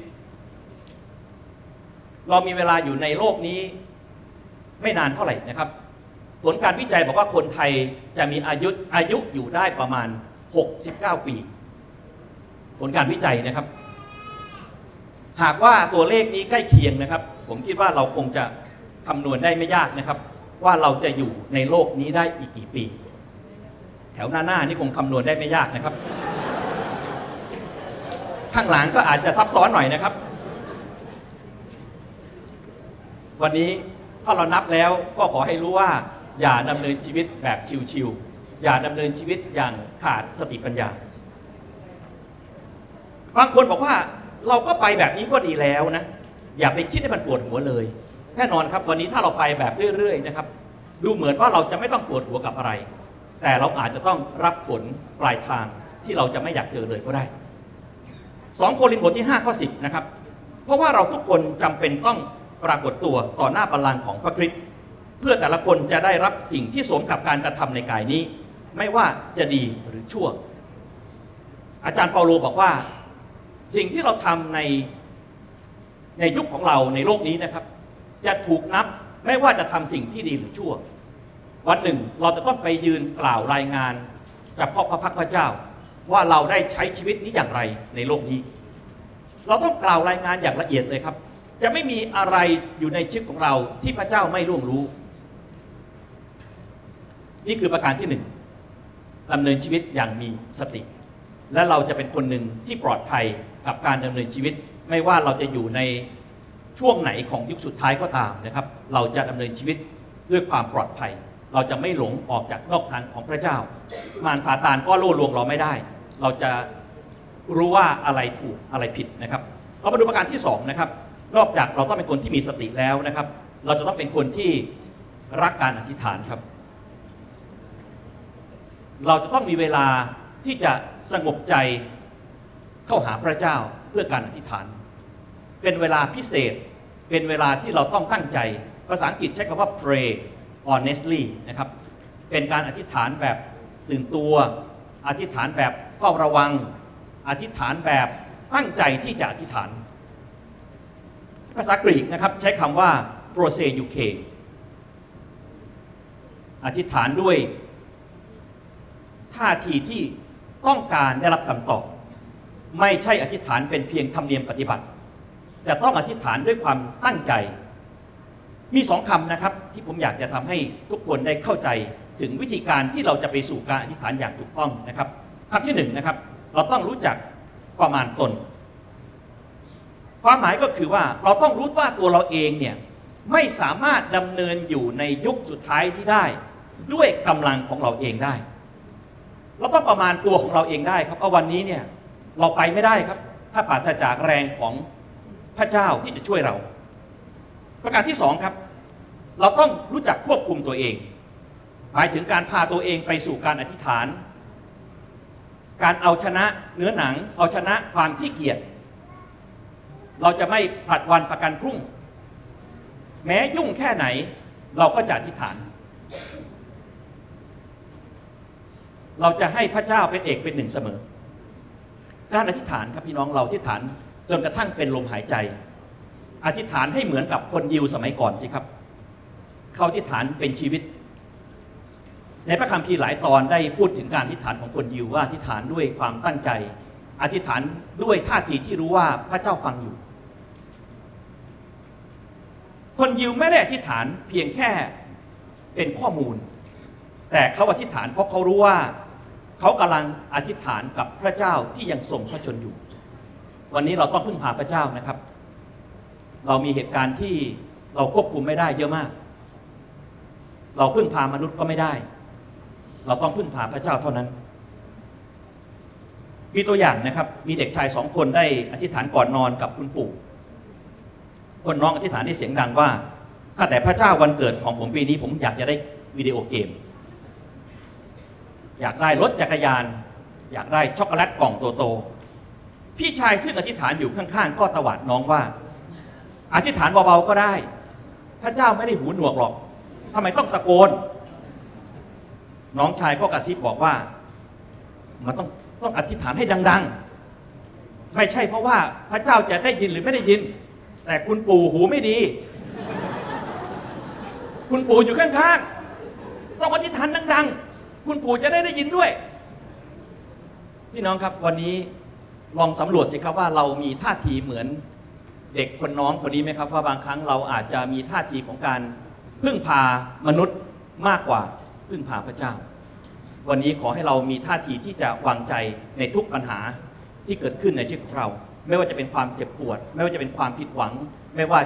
เรามีเวลาอยู่ในโลกนี้ไม่นานเท่าไหร่นะครับผลการวิจัยบอกว่าคนไทยจะมีอายุอายุอยู่ได้ประมาณหกสิบเก้าปีผลการวิจัยนะครับหากว่าตัวเลขนี้ใกล้เคียงนะครับผมคิดว่าเราคงจะคำนวณได้ไม่ยากนะครับว่าเราจะอยู่ในโลกนี้ได้อีกกี่ปีแถวหน้าหน้านี่คงคำนวณได้ไม่ยากนะครับข้างหลังก็อาจจะซับซ้อนหน่อยนะครับวันนี้ถ้าเรานับแล้วก็ขอให้รู้ว่าอย่าดำเนินชีวิตแบบชิวๆอย่าดำเนินชีวิตอย่างขาดสติปัญญาบางคนบอกว่าเราก็ไปแบบนี้ก็ดีแล้วนะอย่าไปคิดให้มันปวดหัวเลยแน่นอนครับวันนี้ถ้าเราไปแบบเรื่อยๆนะครับดูเหมือนว่าเราจะไม่ต้องปวดหัวกับอะไรแต่เราอาจจะต้องรับผลปลายทางที่เราจะไม่อยากเจอเลยก็ได้สองโครินธ์บทที่ห้าข้อสิบนะครับเพราะว่าเราทุกคนจำเป็นต้องปรากฏตัวต่อหน้าบัลลังก์ของพระคริสต์เพื่อแต่ละคนจะได้รับสิ่งที่สมกับการกระทำในกายนี้ไม่ว่าจะดีหรือชั่วอาจารย์เปาโลบอกว่าสิ่งที่เราทำในในยุคของเราในโลกนี้นะครับจะถูกนับไม่ว่าจะทำสิ่งที่ดีหรือชั่ววันหนึ่งเราจะต้องไปยืนกล่าวรายงานกับพระพักพระเจ้าว่าเราได้ใช้ชีวิตนี้อย่างไรในโลกนี้เราต้องกล่าวรายงานอย่างละเอียดเลยครับจะไม่มีอะไรอยู่ในชีวิตของเราที่พระเจ้าไม่ล่วงรู้นี่คือประการที่หนึ่งดำเนินชีวิตอย่างมีสติและเราจะเป็นคนหนึ่งที่ปลอดภัยกับการดำเนินชีวิตไม่ว่าเราจะอยู่ในช่วงไหนของยุคสุดท้ายก็ตามนะครับเราจะดำเนินชีวิตด้วยความปลอดภัยเราจะไม่หลงออกจากนอกทางของพระเจ้ามารซาตานก็ล่อลวงเราไม่ได้เราจะรู้ว่าอะไรถูกอะไรผิดนะครับเรามาดูประการที่สองนะครับนอกจากเราต้องเป็นคนที่มีสติแล้วนะครับเราจะต้องเป็นคนที่รักการอธิษฐานครับเราจะต้องมีเวลาที่จะสงบใจเข้าหาพระเจ้าเพื่อการอธิษฐานเป็นเวลาพิเศษเป็นเวลาที่เราต้องตั้งใจภาษาอังกฤษใช้คำว่า pray honestly นะครับเป็นการอธิษฐานแบบตื่นตัวอธิษฐานแบบเฝ้าระวังอธิษฐานแบบตั้งใจที่จะอธิษฐานภาษากรีกนะครับใช้คำว่า proseuche อธิษฐานด้วยท่าทีที่ต้องการได้รับคำตอบไม่ใช่อธิษฐานเป็นเพียงธรรมเนียมปฏิบัติจะต้องอธิษฐานด้วยความตั้งใจมีสองคำนะครับที่ผมอยากจะทำให้ทุกคนได้เข้าใจถึงวิธีการที่เราจะไปสู่การอธิษฐานอย่างถูกต้องนะครับคำที่หนึ่งนะครับเราต้องรู้จักประมาณตนความหมายก็คือว่าเราต้องรู้ว่าตัวเราเองเนี่ยไม่สามารถดำเนินอยู่ในยุคสุดท้ายนี้ได้ด้วยกำลังของเราเองได้เราต้องประมาณตัวของเราเองได้ครับว่าวันนี้เนี่ยเราไปไม่ได้ครับถ้าปราศจากแรงของพระเจ้าที่จะช่วยเราประการที่สองครับเราต้องรู้จักควบคุมตัวเองหมายถึงการพาตัวเองไปสู่การอธิษฐานการเอาชนะเนื้อหนังเอาชนะความขี้เกียจเราจะไม่ผลัดวันประกันพรุ่งแม้ยุ่งแค่ไหนเราก็จะอธิษฐานเราจะให้พระเจ้าเป็นเอกเป็นหนึ่งเสมอการอธิษฐานครับพี่น้องเราอธิษฐานจนกระทั่งเป็นลมหายใจอธิษฐานให้เหมือนกับคนยิวสมัยก่อนสิครับเขาอธิษฐานเป็นชีวิตในพระคัมภีร์หลายตอนได้พูดถึงการอธิษฐานของคนยิวว่าอธิษฐานด้วยความตั้งใจอธิษฐานด้วยท่าทีที่รู้ว่าพระเจ้าฟังอยู่คนยิวไม่ได้อธิษฐานเพียงแค่เป็นข้อมูลแต่เขาอธิษฐานเพราะเขารู้ว่าเขากำลังอธิษฐานกับพระเจ้าที่ยังทรงพระชนอยู่วันนี้เราต้องพึ่งพาพระเจ้านะครับเรามีเหตุการณ์ที่เราควบคุมไม่ได้เยอะมากเราพึ่งพามนุษย์ก็ไม่ได้เราต้องพึ่งพาพระเจ้าเท่านั้นมีตัวอย่างนะครับมีเด็กชายสองคนได้อธิษฐานก่อนนอนกับคุณปู่คนน้องอธิษฐานด้วยเสียงดังว่าข้าแต่พระเจ้าวันเกิดของผมปีนี้ผมอยากจะได้วิดีโอเกมอยากได้รถจักรยานอยากได้ช็อกโกแลตกล่องโตๆพี่ชายซึ่งอธิษฐานอยู่ข้างๆก็ตวาดน้องว่าอธิษฐานเบาๆก็ได้พระเจ้าไม่ได้หูหนวกหรอกทำไมต้องตะโกนน้องชายก็กระซิบบอกว่ามันต้องต้องอธิษฐานให้ดังๆไม่ใช่เพราะว่าพระเจ้าจะได้ยินหรือไม่ได้ยินแต่คุณปู่หูไม่ดีคุณปู่อยู่ข้างๆต้องอธิษฐานดังๆคุณปู่จะได้ได้ยินด้วยพี่น้องครับวันนี้ลองสำรวจสิครับว่าเรามีท่าทีเหมือนเด็กคนน้องคนนี้ไหมครับว่าบางครั้งเราอาจจะมีท่าทีของการพึ่งพามนุษย์มากกว่าพึ่งพาพระเจ้าวันนี้ขอให้เรามีท่าทีที่จะวางใจในทุกปัญหาที่เกิดขึ้นในชีวิตของเราไม่ว่าจะเป็นความเจ็บปวดไม่ว่าจะเป็นความผิดหวังไม่ว่าจะ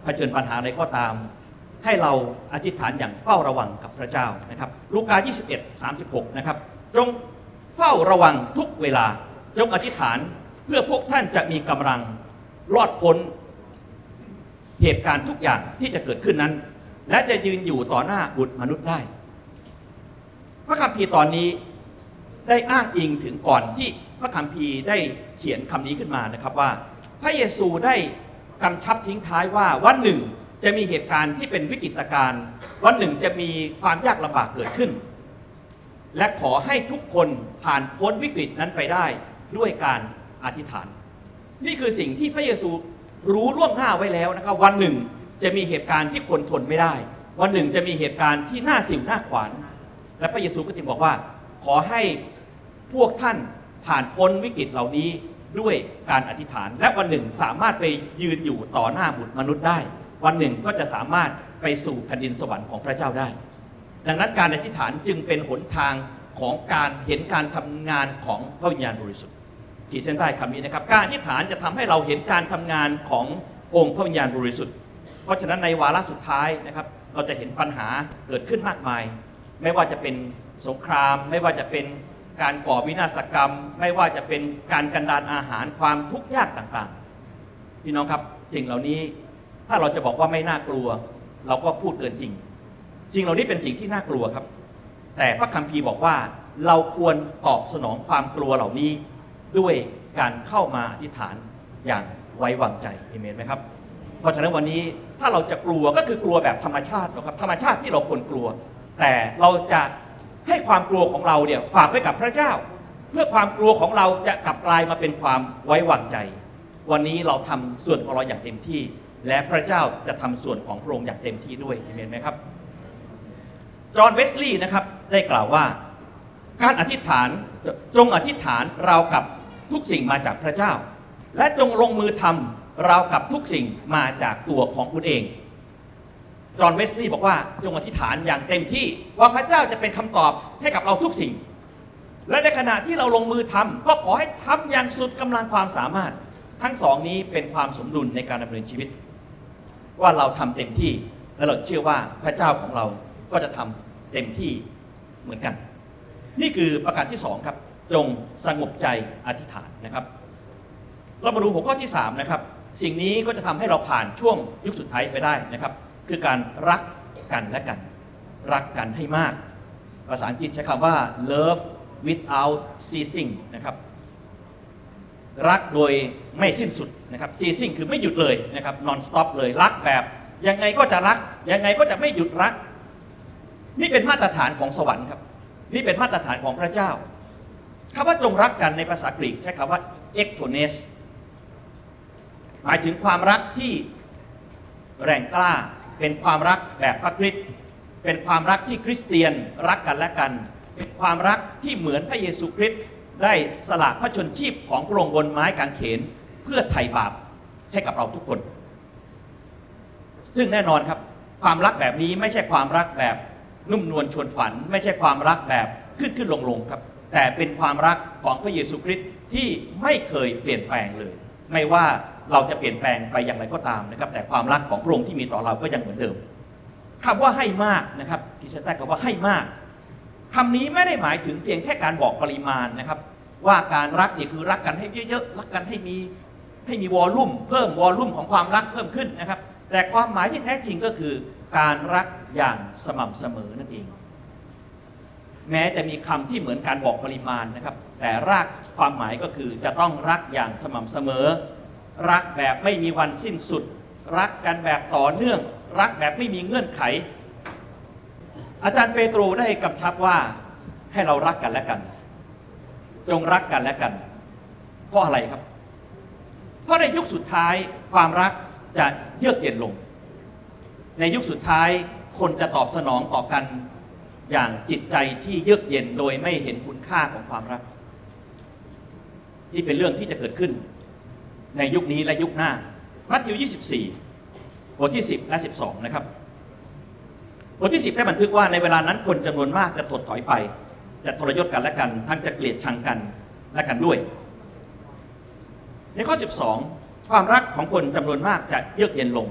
เผชิญปัญหาอะไรก็ตามให้เราอธิษฐานอย่างเฝ้าระวังกับพระเจ้านะครับลูกา ยี่สิบเอ็ด สามสิบหก นะครับจงเฝ้าระวังทุกเวลาจงอธิษฐานเพื่อพวกท่านจะมีกำลังรอดพ้นเหตุการณ์ทุกอย่างที่จะเกิดขึ้นนั้นและจะยืนอยู่ต่อหน้าบุตรมนุษย์ได้พระคัมภีร์ตอนนี้ได้อ้างอิงถึงก่อนที่พระคัมภีร์ได้เขียนคำนี้ขึ้นมานะครับว่าพระเยซูได้กำชับทิ้งท้ายว่าวันหนึ่งจะมีเหตุการณ์ที่เป็นวิกฤตการณ์วันหนึ่งจะมีความยากลำบากเกิดขึ้นและขอให้ทุกคนผ่านพ้นวิกฤตนั้นไปได้ด้วยการอธิษฐานนี่คือสิ่งที่พระเยซูรู้ล่วงหน้าไว้แล้วนะครับวันหนึ่งจะมีเหตุการณ์ที่คนทนไม่ได้วันหนึ่งจะมีเหตุการณ์ที่น่าสิวน่าขวานและพระเยซูก็จึงบอกว่าขอให้พวกท่านผ่านพ้นวิกฤตเหล่านี้ด้วยการอธิษฐานและวันหนึ่งสามารถไปยืนอยู่ต่อหน้าบุตรมนุษย์ได้วันหนึ่งก็จะสามารถไปสู่แผ่นดินสวรรค์ของพระเจ้าได้ดังนั้นการอธิษฐานจึงเป็นหนทางของการเห็นการทำงานของพระวิญญาณบริสุทธิ์ขีดเส้นใต้คำนี้นะครับการอธิษฐานจะทำให้เราเห็นการทำงานขององค์พระวิญญาณบริสุทธิ์เพราะฉะนั้นในวาระสุดท้ายนะครับเราจะเห็นปัญหาเกิดขึ้นมากมายไม่ว่าจะเป็นสงครามไม่ว่าจะเป็นการก่อวินาศกรรมไม่ว่าจะเป็นการกันดารอาหารความทุกข์ยากต่างๆพี่น้องครับสิ่งเหล่านี้ถ้าเราจะบอกว่าไม่น่ากลัวเราก็พูดเกินจริงสิ่งเหล่านี้เป็นสิ่งที่น่ากลัวครับแต่พระคัมภีร์บอกว่าเราควรตอบสนองความกลัวเหล่านี้ด้วยการเข้ามาอธิษฐานอย่างไว้วางใจเอเมนไหมครับเพราะฉะนั้นวันนี้ถ้าเราจะกลัวก็คือกลัวแบบธรรมชาตินะครับธรรมชาติที่เราควรกลัวแต่เราจะให้ความกลัวของเราเนี่ยฝากไว้กับพระเจ้าเพื่อความกลัวของเราจะกลับกลายมาเป็นความไว้วางใจวันนี้เราทำส่วนของเราอย่างเต็มที่และพระเจ้าจะทำส่วนของพระองค์อย่างเต็มที่ด้วยเห็นไหมครับจอห์นเวสลีย์นะครับได้กล่าวว่าการอธิษฐานจงอธิษฐานราวกับทุกสิ่งมาจากพระเจ้าและจงลงมือทำราวกับทุกสิ่งมาจากตัวของคุณเองจอห์นเวสลีย์บอกว่าจงอธิษฐานอย่างเต็มที่ว่าพระเจ้าจะเป็นคำตอบให้กับเราทุกสิ่งและในขณะที่เราลงมือทำก็ขอให้ทำอย่างสุดกำลังความสามารถทั้งสองนี้เป็นความสมดุลในการดำเนินชีวิตว่าเราทำเต็มที่และเราเชื่อว่าพระเจ้าของเราก็จะทำเต็มที่เหมือนกันนี่คือประการที่สองครับจงสงบใจอธิษฐานนะครับเรามาดูหัวข้อที่สามนะครับสิ่งนี้ก็จะทำให้เราผ่านช่วงยุคสุดท้ายไปได้นะครับคือการรักกันและกันรักกันให้มากภาษาอังกฤษใช้คำว่า love without ceasing นะครับรักโดยไม่สิ้นสุดนะครับ ceasing คือไม่หยุดเลยนะครับ non stop เลยรักแบบยังไงก็จะรักยังไงก็จะไม่หยุดรักนี่เป็นมาตรฐานของสวรรค์ครับนี่เป็นมาตรฐานของพระเจ้าคำว่าจงรักกันในภาษากรีกใช้คำว่า ektones หมายถึงความรักที่แรงกล้าเป็นความรักแบบพระคริสต์เป็นความรักที่คริสเตียนรักกันและกันเป็นความรักที่เหมือนพระเยซูคริสต์ได้สละพระชนชีพของพระองค์บนไม้กางเขนเพื่อไถ่บาปให้กับเราทุกคนซึ่งแน่นอนครับความรักแบบนี้ไม่ใช่ความรักแบบนุ่มนวลชวนฝันไม่ใช่ความรักแบบขึ้นขึ้นลงลงครับแต่เป็นความรักของพระเยซูคริสต์ที่ไม่เคยเปลี่ยนแปลงเลยไม่ว่าเราจะเปลี่ยนแปลงไปอย่างไรก็ตามนะครับแต่ความรักของพระองค์ที่มีต่อเราก็ยังเหมือนเดิมคำว่าให้มากนะครับที่ใช้แต่คำว่าให้มากคำนี้ไม่ได้หมายถึงเพียงแค่การบอกปริมาณนะครับว่าการรักนี่คือรักกันให้เยอะๆรักกันให้มีให้มีวอลลุ่มเพิ่มวอลลุ่มของความรักเพิ่มขึ้นนะครับแต่ความหมายที่แท้จริงก็คือการรักอย่างสม่ำเสมอนั่นเองแม้จะมีคำที่เหมือนการบอกปริมาณนะครับแต่รากความหมายก็คือจะต้องรักอย่างสม่ำเสมอรักแบบไม่มีวันสิ้นสุดรักกันแบบต่อเนื่องรักแบบไม่มีเงื่อนไขอาจารย์เปโตรได้กำชับว่าให้เรารักกันและกันจงรักกันและกันเพราะอะไรครับเพราะในยุคสุดท้ายความรักจะเยือกเย็นลงในยุคสุดท้ายคนจะตอบสนองต่อกันอย่างจิตใจที่เยือกเย็นโดยไม่เห็นคุณค่าของความรักนี่เป็นเรื่องที่จะเกิดขึ้นในยุคนี้และยุคหน้ามัทธิวยี่สิบสี่บทที่สิบและสิบสองนะครับบทที่สิบได้บันทึกว่าในเวลานั้นคนจำนวนมากจะถดถอยไปจะทรยศกันและกันทั้งจะเกลียดชังกันและกันด้วยในข้อสิบสองความรักของคนจำนวนมากจะเยือกเย็นลง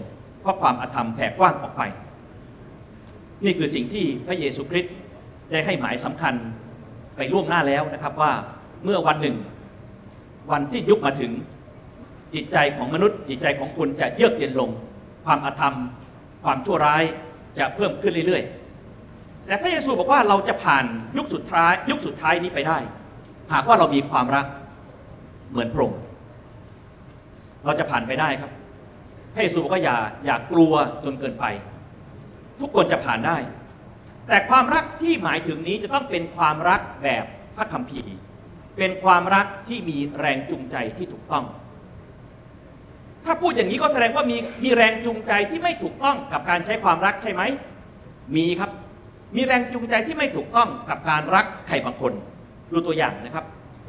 เพราะความอธรรมแผ่กว้างออกไปนี่คือสิ่งที่พระเยซูคริสต์ได้ให้หมายสำคัญไปล่วงหน้าแล้วนะครับว่าเมื่อวันหนึ่งวันสิ้นยุคมาถึงจิตใจของมนุษย์จิตใจของคุณจะเยือกเย็นลงความอธรรมความชั่วร้ายจะเพิ่มขึ้นเรื่อยๆแต่พระเยซูบอกว่าเราจะผ่านยุคสุดท้ายยุคสุดท้ายนี้ไปได้หากว่าเรามีความรักเหมือนพระองค์เราจะผ่านไปได้ครับพระเยซูบอกว่าอย่าอย่ากลัวจนเกินไปทุกคนจะผ่านได้แต่ความรักที่หมายถึงนี้จะต้องเป็นความรักแบบพระคัมภีร์เป็นความรักที่มีแรงจูงใจที่ถูกต้องถ้าพูดอย่างนี้ก็แสดงว่ามีมีแรงจูงใจที่ไม่ถูกต้องกับการใช้ความรักใช่ไหมมีครับมีแรงจูงใจที่ไม่ถูกต้องกับการรักใครบางคนดูตัวอย่างนะครับ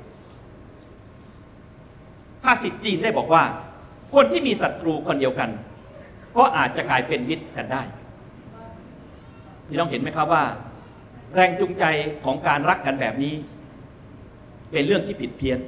ภาษิตจีนได้บอกว่าคนที่มีศัตรูคนเดียวกันก็อาจจะกลายเป็นมิตรกันได้พี่น้องเห็นไหมครับว่าแรงจูงใจของการรักกันแบบนี้เป็นเรื่องที่ผิดเพี้ยน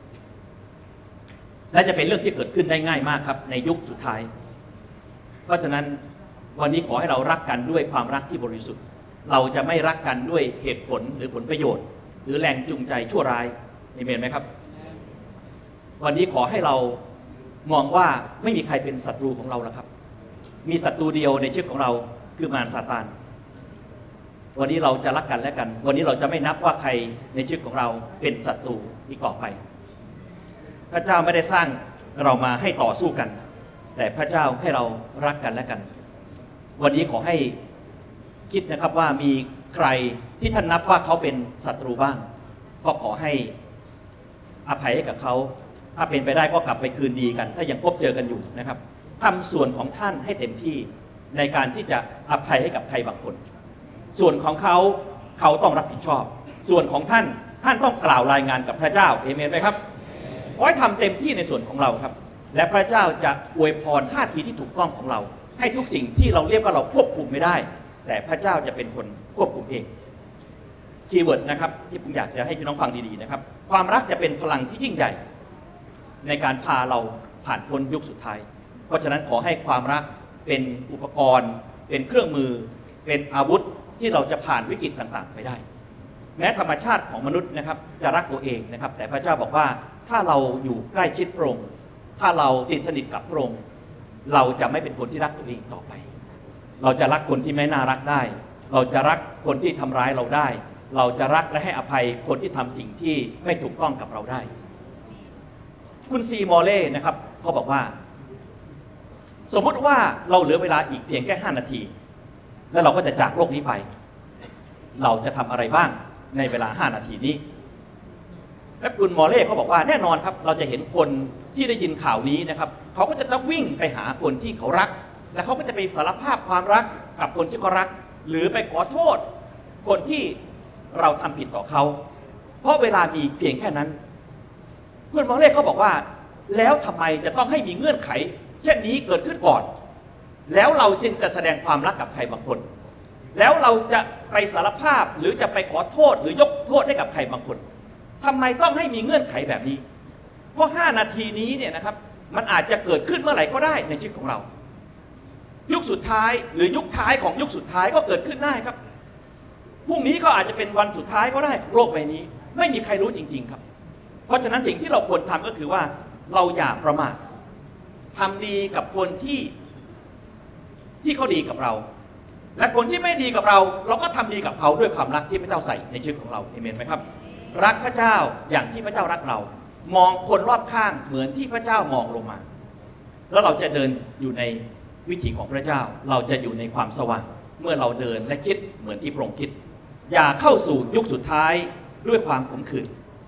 และจะเป็นเรื่องที่เกิดขึ้นได้ง่ายมากครับในยุคสุดท้ายเพราะฉะนั้นวันนี้ขอให้เรารักกันด้วยความรักที่บริสุทธิ์เราจะไม่รักกันด้วยเหตุผลหรือผลประโยชน์หรือแรงจูงใจชั่วร้ายเห็นไหมครับวันนี้ขอให้เรามองว่าไม่มีใครเป็นศัตรูของเราแล้วครับมีศัตรูเดียวในชีวิตของเราคือมารซาตานวันนี้เราจะรักกันและกันวันนี้เราจะไม่นับว่าใครในชีวิตของเราเป็นศัตรูอีกต่อไปพระเจ้าไม่ได้สร้างเรามาให้ต่อสู้กันแต่พระเจ้าให้เรารักกันและกันวันนี้ขอให้คิดนะครับว่ามีใครที่ท่านนับว่าเขาเป็นศัตรูบ้างก็ขอให้อภัยให้กับเขาถ้าเป็นไปได้ก็กลับไปคืนดีกันถ้ายังพบเจอกันอยู่นะครับทำส่วนของท่านให้เต็มที่ในการที่จะอภัยให้กับใครบางคนส่วนของเขาเขาต้องรับผิดชอบส่วนของท่านท่านต้องกล่าวรายงานกับพระเจ้าเอเมนไหมครับขอให้ทำเต็มที่ในส่วนของเราครับและพระเจ้าจะอวยพรท่าทีที่ถูกต้องของเราให้ทุกสิ่งที่เราเรียกว่าเราควบคุมไม่ได้แต่พระเจ้าจะเป็นคนควบคุมเองคีย์เวิร์ดนะครับที่ผมอยากจะให้พี่น้องฟังดีๆนะครับความรักจะเป็นพลังที่ยิ่งใหญ่ในการพาเราผ่านพ้นยุคสุดท้ายเพราะฉะนั้นขอให้ความรักเป็นอุปกรณ์เป็นเครื่องมือเป็นอาวุธที่เราจะผ่านวิกฤตต่างๆไปได้แม้ธรรมชาติของมนุษย์นะครับจะรักตัวเองนะครับแต่พระเจ้าบอกว่าถ้าเราอยู่ใกล้ชิดพระองค์ถ้าเราติดสนิทกับพระองค์เราจะไม่เป็นคนที่รักตัวเองต่อไปเราจะรักคนที่ไม่น่ารักได้เราจะรักคนที่ทำร้ายเราได้เราจะรักและให้อภัยคนที่ทำสิ่งที่ไม่ถูกต้องกับเราได้คุณซีมอเล่นะครับเขาบอกว่าสมมุติว่าเราเหลือเวลาอีกเพียงแค่ห้านาทีแล้วเราก็จะจากโลกนี้ไปเราจะทำอะไรบ้างในเวลาห้านาทีนี้และคุณมอเล่เขาบอกว่าแน่นอนครับเราจะเห็นคนที่ได้ยินข่าวนี้นะครับเขาก็จะต้องวิ่งไปหาคนที่เขารักและเขาก็จะไปสารภาพความรักกับคนที่เขารักหรือไปขอโทษคนที่เราทำผิดต่อเขาเพราะเวลามีเพียงแค่นั้นคุณมอเล่เขาบอกว่าแล้วทำไมจะต้องให้มีเงื่อนไขเช่นนี้เกิดขึ้นก่อนแล้วเราจึงจะแสดงความรักกับใครบางคนแล้วเราจะไปสารภาพหรือจะไปขอโทษหรือยกโทษให้กับใครบางคนทำไมต้องให้มีเงื่อนไขแบบนี้เพราะห้านาทีนี้เนี่ยนะครับมันอาจจะเกิดขึ้นเมื่อไหร่ก็ได้ในชีวิตของเรายุคสุดท้ายหรือยุคท้ายของยุคสุดท้ายก็เกิดขึ้นได้ครับพรุ่งนี้ก็อาจจะเป็นวันสุดท้ายก็ได้ของโลกใบนี้ไม่มีใครรู้จริงๆครับเพราะฉะนั้นสิ่งที่เราควรทำก็คือว่าเราอย่าประมาททำดีกับคนที่ที่เขาดีกับเราและคนที่ไม่ดีกับเราเราก็ทำดีกับเขาด้วยความรักที่พระเจ้าใส่ในชีวิตของเราเอเมนไหมครับรักพระเจ้าอย่างที่พระเจ้ารักเรามองคนรอบข้างเหมือนที่พระเจ้ามองลงมาแล้วเราจะเดินอยู่ในวิถีของพระเจ้าเราจะอยู่ในความสว่างเมื่อเราเดินและคิดเหมือนที่พระองค์คิดอย่าเข้าสู่ยุคสุดท้ายด้วยความขมขื่น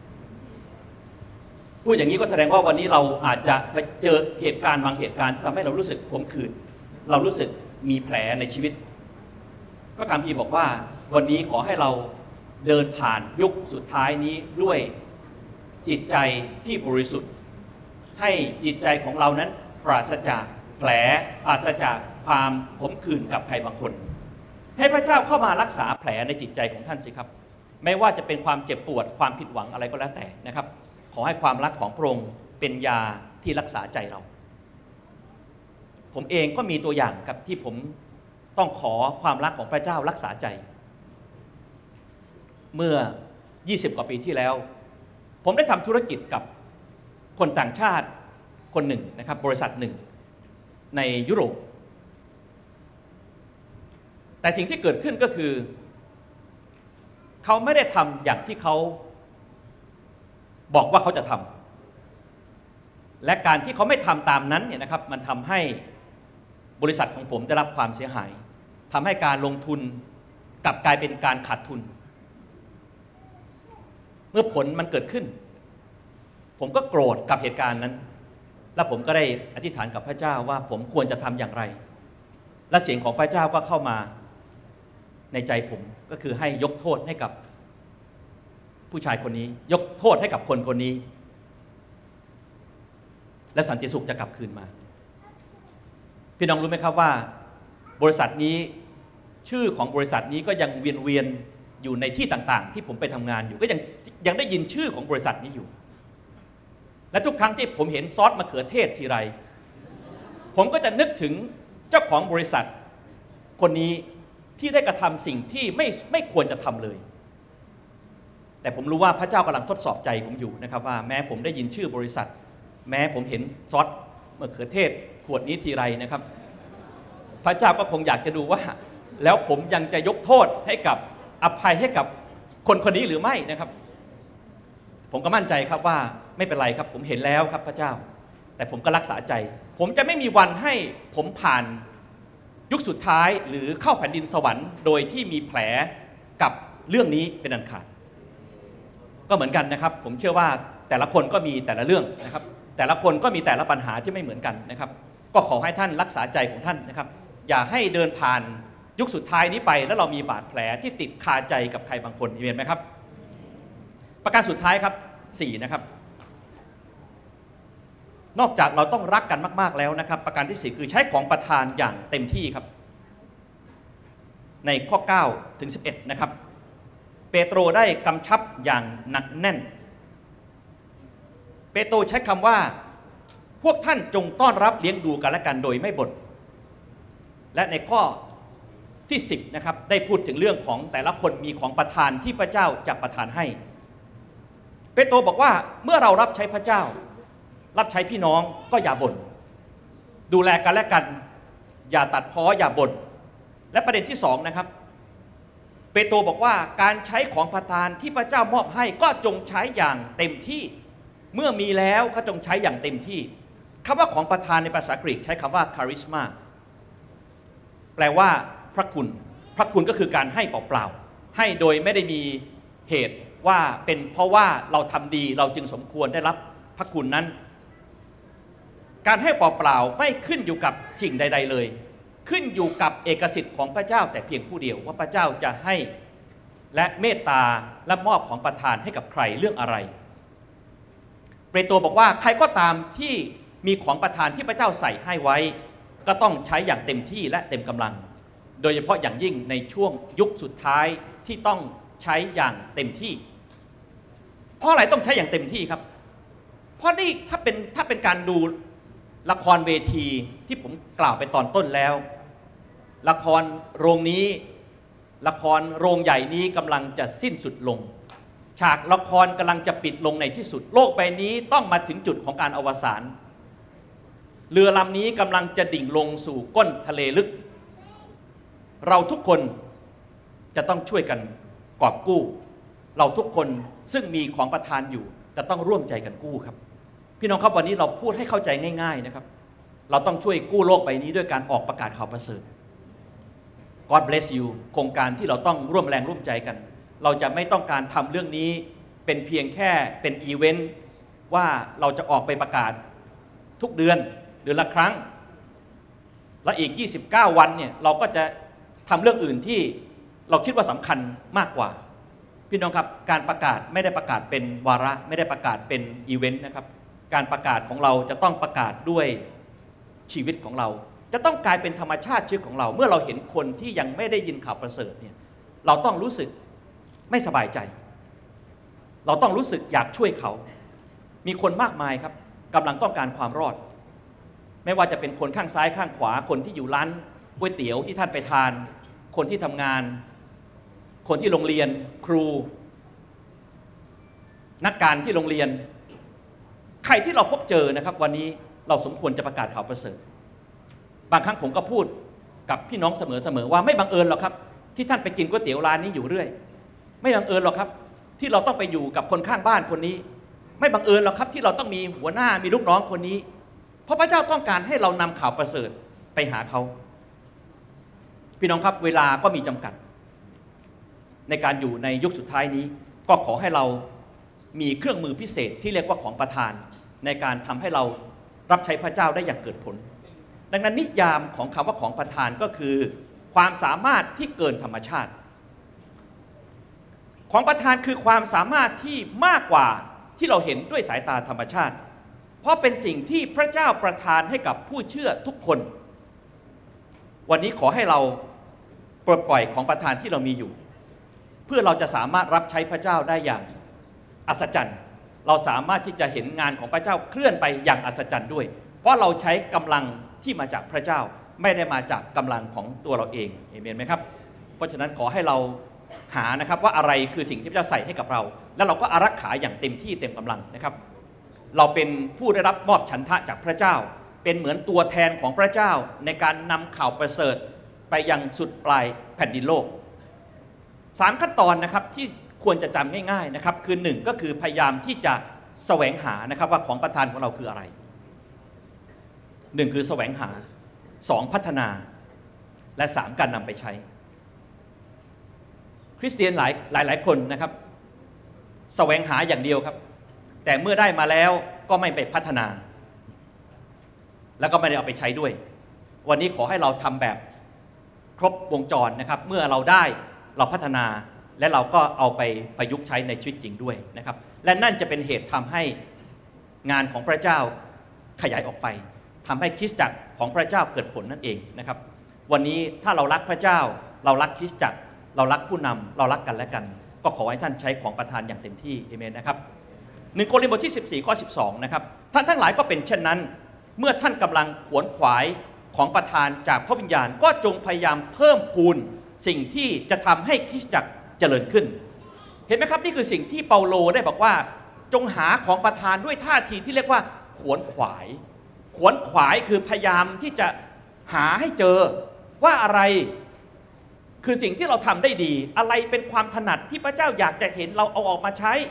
พูดอย่างนี้ก็แสดงว่าวันนี้เราอาจจะไปเจอเหตุการณ์บางเหตุการณ์ที่ทำให้เรารู้สึกขมขื่นเรารู้สึกมีแผลในชีวิตพระคัมภีร์บอกว่าวันนี้ขอให้เราเดินผ่านยุคสุดท้ายนี้ด้วยจิตใจที่บริสุทธิ์ให้จิตใจของเรานั้นปราศจากแผลปราศจากความขมขื่นกับใครบางคนให้พระเจ้าเข้ามารักษาแผลในจิตใจของท่านสิครับไม่ว่าจะเป็นความเจ็บปวดความผิดหวังอะไรก็แล้วแต่นะครับขอให้ความรักของพระองค์เป็นยาที่รักษาใจเราผมเองก็มีตัวอย่างกับที่ผมต้องขอความรักของพระเจ้ารักษาใจเมื่อยี่สิบกว่าปีที่แล้วผมได้ทำธุรกิจกับคนต่างชาติคนหนึ่งนะครับบริษัทหนึ่งในยุโรปแต่สิ่งที่เกิดขึ้นก็คือเขาไม่ได้ทำอย่างที่เขาบอกว่าเขาจะทำและการที่เขาไม่ทำตามนั้นเนี่ยนะครับมันทำให้บริษัทของผมได้รับความเสียหายทำให้การลงทุนกลับกลายเป็นการขาดทุนเมื่อผลมันเกิดขึ้นผมก็โกรธกับเหตุการณ์นั้นและผมก็ได้อธิษฐานกับพระเจ้าว่าผมควรจะทำอย่างไรและเสียงของพระเจ้าก็เข้ามาในใจผมก็คือให้ยกโทษให้กับผู้ชายคนนี้ยกโทษให้กับคนคนนี้และสันติสุขจะกลับคืนมาพี่น้องรู้ไหมครับว่าบริษัทนี้ชื่อของบริษัทนี้ก็ยังเวียนเวียนอยู่ในที่ต่างๆที่ผมไปทำงานอยู่ก็ยังยังได้ยินชื่อของบริษัทนี้อยู่และทุกครั้งที่ผมเห็นซอสมะเขือเทศทีไรผมก็จะนึกถึงเจ้าของบริษัทคนนี้ที่ได้กระทำสิ่งที่ไม่ไม่ควรจะทำเลยแต่ผมรู้ว่าพระเจ้ากำลังทดสอบใจผมอยู่นะครับว่าแม้ผมได้ยินชื่อบริษัทแม้ผมเห็นซอสมะเขือเทศขวดนี้ทีไรนะครับพระเจ้าก็คงอยากจะดูว่าแล้วผมยังจะยกโทษให้กับอภัยให้กับคนคนนี้หรือไม่นะครับผมก็มั่นใจครับว่าไม่เป็นไรครับผมเห็นแล้วครับพระเจ้าแต่ผมก็รักษาใจผมจะไม่มีวันให้ผมผ่านยุคสุดท้ายหรือเข้าแผ่นดินสวรรค์โดยที่มีแผลกับเรื่องนี้เป็นอันขาดก็เหมือนกันนะครับผมเชื่อว่าแต่ละคนก็มีแต่ละเรื่องนะครับแต่ละคนก็มีแต่ละปัญหาที่ไม่เหมือนกันนะครับก็ขอให้ท่านรักษาใจของท่านนะครับอย่าให้เดินผ่านยุคสุดท้ายนี้ไปแล้วเรามีบาดแผลที่ติดคาใจกับใครบางคนเห็นไหมครับประการสุดท้ายครับสี่นะครับนอกจากเราต้องรักกันมากๆแล้วนะครับประการที่สี่คือใช้ของประทานอย่างเต็มที่ครับในข้อเก้าถึงสิบเอ็ดนะครับเปโตรได้กำชับอย่างหนักแน่นเปโตรใช้คำว่าพวกท่านจงต้อนรับเลี้ยงดูกันและกันโดยไม่บ่นและในข้อที่สิบนะครับได้พูดถึงเรื่องของแต่ละคนมีของประทานที่พระเจ้าจะประทานให้เปโตรบอกว่าเมื่อเรารับใช้พระเจ้ารับใช้พี่น้องก็อย่าบ่นดูแลกันและกันอย่าตัดพ้ออย่าบ่นและประเด็นที่สองนะครับเปโตรบอกว่าการใช้ของประทานที่พระเจ้ามอบให้ก็จงใช้อย่างเต็มที่เมื่อมีแล้วก็จงใช้อย่างเต็มที่คำว่าของประทานในภาษากรีกใช้คำว่าคาริสมาแปลว่าพระคุณพระคุณก็คือการให้เปล่าๆให้โดยไม่ได้มีเหตุว่าเป็นเพราะว่าเราทำดีเราจึงสมควรได้รับพระคุณนั้นการให้เปล่าๆไม่ขึ้นอยู่กับสิ่งใดๆเลยขึ้นอยู่กับเอกสิทธิ์ของพระเจ้าแต่เพียงผู้เดียวว่าพระเจ้าจะให้และเมตตาและมอบของประทานให้กับใครเรื่องอะไรเปโตรบอกว่าใครก็ตามที่มีของประทานที่พระเจ้าใส่ให้ไว้ก็ต้องใช้อย่างเต็มที่และเต็มกำลังโดยเฉพาะอย่างยิ่งในช่วงยุคสุดท้ายที่ต้องใช้อย่างเต็มที่เพราะอะไรต้องใช้อย่างเต็มที่ครับเพราะนี่ถ้าเป็นถ้าเป็นการดูละครเวทีที่ผมกล่าวไปตอนต้นแล้วละครโรงนี้ละครโรงใหญ่นี้กำลังจะสิ้นสุดลงฉากละครกำลังจะปิดลงในที่สุดโลกใบนี้ต้องมาถึงจุดของการอวสานเรือลำนี้กำลังจะดิ่งลงสู่ก้นทะเลลึกเราทุกคนจะต้องช่วยกันกอบกู้เราทุกคนซึ่งมีของประทานอยู่จะต้องร่วมใจกันกู้ครับพี่น้องครับวันนี้เราพูดให้เข้าใจง่ายๆนะครับเราต้องช่วยกู้โลกใบนี้ด้วยการออกประกาศข่าวประเสริฐ God bless you โครงการที่เราต้องร่วมแรงร่วมใจกันเราจะไม่ต้องการทำเรื่องนี้เป็นเพียงแค่เป็นอีเวนต์ว่าเราจะออกไปประกาศทุกเดือนเดือนละครั้งและอีกยี่สิบเก้าวันเนี่ยเราก็จะทำเรื่องอื่นที่เราคิดว่าสำคัญมากกว่าพี่น้องครับการประกาศไม่ได้ประกาศเป็นวาระไม่ได้ประกาศเป็นอีเวนต์นะครับการประกาศของเราจะต้องประกาศด้วยชีวิตของเราจะต้องกลายเป็นธรรมชาติชีวิตของเราเมื่อเราเห็นคนที่ยังไม่ได้ยินข่าวประเสริฐเนี่ยเราต้องรู้สึกไม่สบายใจเราต้องรู้สึกอยากช่วยเขามีคนมากมายครับกำลังต้องการความรอดไม่ว่าจะเป็นคนข้างซ้ายข้างขวาคนที่อยู่ร้านก๋วยเตี๋ยวที่ท่านไปทานคนที่ทำงานคนที่โรงเรียนครูนักการที่โรงเรียนใครที่เราพบเจอนะครับวันนี้เราสมควรจะประกาศข่าวประเสริฐบางครั้งผมก็พูดกับพี่น้องเสมอๆว่าไม่บังเอิญหรอกครับที่ท่านไปกินก๋วยเตี๋ยวร้านนี้อยู่เรื่อยไม่บังเอิญหรอกครับที่เราต้องไปอยู่กับคนข้างบ้านคนนี้ไม่บังเอิญหรอกครับที่เราต้องมีหัวหน้ามีลูกน้องคนนี้เพราะพระเจ้าต้องการให้เรานำข่าวประเสริฐไปหาเขาพี่น้องครับเวลาก็มีจำกัดในการอยู่ในยุคสุดท้ายนี้ก็ขอให้เรามีเครื่องมือพิเศษที่เรียกว่าของประทานในการทำให้เรารับใช้พระเจ้าได้อย่างเกิดผลดังนั้นนิยามของคำว่าของประทานก็คือความสามารถที่เกินธรรมชาติของประทานคือความสามารถที่มากกว่าที่เราเห็นด้วยสายตาธรรมชาติเพราะเป็นสิ่งที่พระเจ้าประทานให้กับผู้เชื่อทุกคนวันนี้ขอให้เราปลดปล่อยของประทานที่เรามีอยู่เพื่อเราจะสามารถรับใช้พระเจ้าได้อย่างอัศจรรย์เราสามารถที่จะเห็นงานของพระเจ้าเคลื่อนไปอย่างอัศจรรย์ด้วยเพราะเราใช้กำลังที่มาจากพระเจ้าไม่ได้มาจากกำลังของตัวเราเองเอเมนไหมครับเพราะฉะนั้นขอให้เราหานะครับว่าอะไรคือสิ่งที่พระเจ้าใส่ให้กับเราแล้วเราก็อารักขาอย่างเต็มที่เต็มกำลังนะครับเราเป็นผู้ได้รับมอบฉันทะจากพระเจ้าเป็นเหมือนตัวแทนของพระเจ้าในการนำข่าวประเสริฐไปยังสุดปลายแผ่นดินโลกสามขั้นตอนนะครับที่ควรจะจำง่ายๆนะครับคือหนึ่งก็คือพยายามที่จะแสวงหานะครับว่าของประทานของเราคืออะไรหนึ่งคือแสวงหาสองพัฒนาและสามการนำไปใช้คริสเตียนหลายหลายหลายคนนะครับแสวงหาอย่างเดียวครับแต่เมื่อได้มาแล้วก็ไม่ไปพัฒนาแล้วก็ไม่ได้เอาไปใช้ด้วยวันนี้ขอให้เราทำแบบครบวงจรนะครับเมื่อเราได้เราพัฒนาและเราก็เอาไปประยุกต์ใช้ในชีวิตจริงด้วยนะครับและนั่นจะเป็นเหตุทำให้งานของพระเจ้าขยายออกไปทำให้คริสตจักรของพระเจ้าเกิดผลนั่นเองนะครับวันนี้ถ้าเรารักพระเจ้าเรารักคริสตจักรเรารักผู้นำเรารักกันและกันก็ขอให้ท่านใช้ของประทานอย่างเต็มที่เอเมนนะครับหนึ่งโครินธ์บทที่สิบสี่ข้อสิบสองนะครับท่านทั้งหลายก็เป็นเช่นนั้นเมื่อท่านกำลังขวนขวายของประทานจากพระวิญญาณก็จงพยายามเพิ่มพูนสิ่งที่จะทำให้คริสตจักรเจริญขึ้นเห็นไหมครับนี่คือสิ่งที่เปาโลได้บอกว่าจงหาของประทานด้วยท่าทีที่เรียกว่าขวนขวายขวนขวายคือพยายามที่จะหาให้เจอว่าอะไรคือสิ่งที่เราทำได้ดีอะไรเป็นความถนัดที่พระเจ้าอยากจะเห็นเราเอาออกมาใช้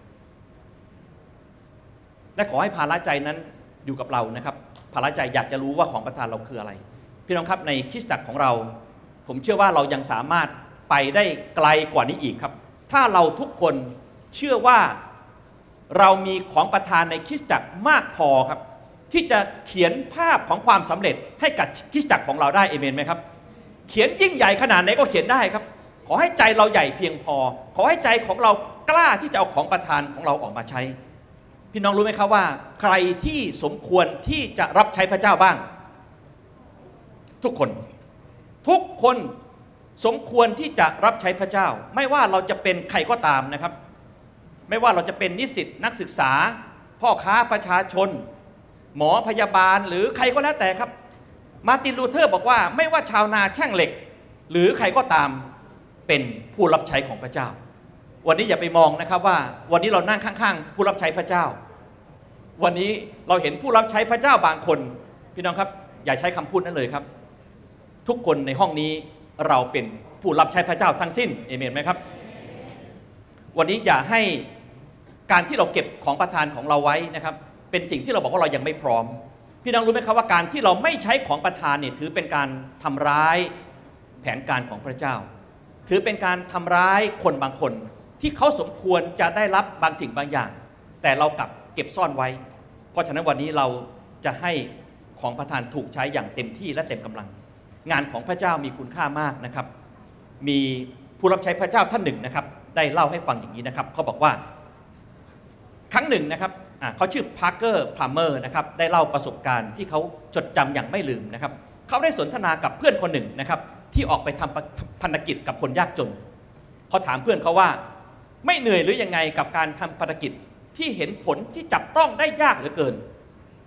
และขอให้ภาระใจนั้นอยู่กับเรานะครับภาระใจอยากจะรู้ว่าของประทานเราคืออะไรพี่น้องครับในคริสตจักรของเราผมเชื่อว่าเรายังสามารถไปได้ไกลกว่านี้อีกครับถ้าเราทุกคนเชื่อว่าเรามีของประทานในคริสตจักรมากพอครับที่จะเขียนภาพของความสำเร็จให้กับคริสตจักรของเราได้เอเมนไหมครับเขียนยิ่งใหญ่ขนาดไหนก็เขียนได้ครับขอให้ใจเราใหญ่เพียงพอขอให้ใจของเรากล้าที่จะเอาของประทานของเราออกมาใช้พี่น้องรู้ไหมครับว่าใครที่สมควรที่จะรับใช้พระเจ้าบ้างทุกคนทุกคนสมควรที่จะรับใช้พระเจ้าไม่ว่าเราจะเป็นใครก็ตามนะครับไม่ว่าเราจะเป็นนิสิตนักศึกษาพ่อค้าประชาชนหมอพยาบาลหรือใครก็แล้วแต่ครับมาร์ตินลูเทอร์บอกว่าไม่ว่าชาวนาช่างเหล็กหรือใครก็ตามเป็นผู้รับใช้ของพระเจ้าวันนี้อย่าไปมองนะครับว่าวันนี้เรานั่งข้างๆผู้รับใช้พระเจ้าวันนี้เราเห็นผู้รับใช้พระเจ้าบางคนพี่น้องครับอย่าใช้คำพูดนั้นเลยครับทุกคนในห้องนี้เราเป็นผู้รับใช้พระเจ้าทั้งสิ้นเอเมนไหมครับวันนี้อย่าให้การที่เราเก็บของประทานของเราไว้นะครับเป็นสิ่งที่เราบอกว่าเรายังไม่พร้อมพี่น้องรู้ไหมครับว่าการที่เราไม่ใช้ของประทานเนี่ยถือเป็นการทำร้ายแผนการของพระเจ้าถือเป็นการทำร้ายคนบางคนที่เขาสมควรจะได้รับบางสิ่งบางอย่างแต่เรากลับเก็บซ่อนไว้เพราะฉะนั้นวันนี้เราจะให้ของประทานถูกใช้อย่างเต็มที่และเต็มกำลังงานของพระเจ้ามีคุณค่ามากนะครับมีผู้รับใช้พระเจ้าท่านหนึ่งนะครับได้เล่าให้ฟังอย่างนี้นะครับเขาบอกว่าครั้งหนึ่งนะครับเขาชื่อพาร์เกอร์พลัมเมอร์นะครับได้เล่าประสบการณ์ที่เขาจดจำอย่างไม่ลืมนะครับเขาได้สนทนากับเพื่อนคนหนึ่งนะครับที่ออกไปทำพันธกิจกับคนยากจนเขาถามเพื่อนเขาว่าไม่เหนื่อยหรือยังไงกับการทำภารกิจที่เห็นผลที่จับต้องได้ยากเหลือเกิน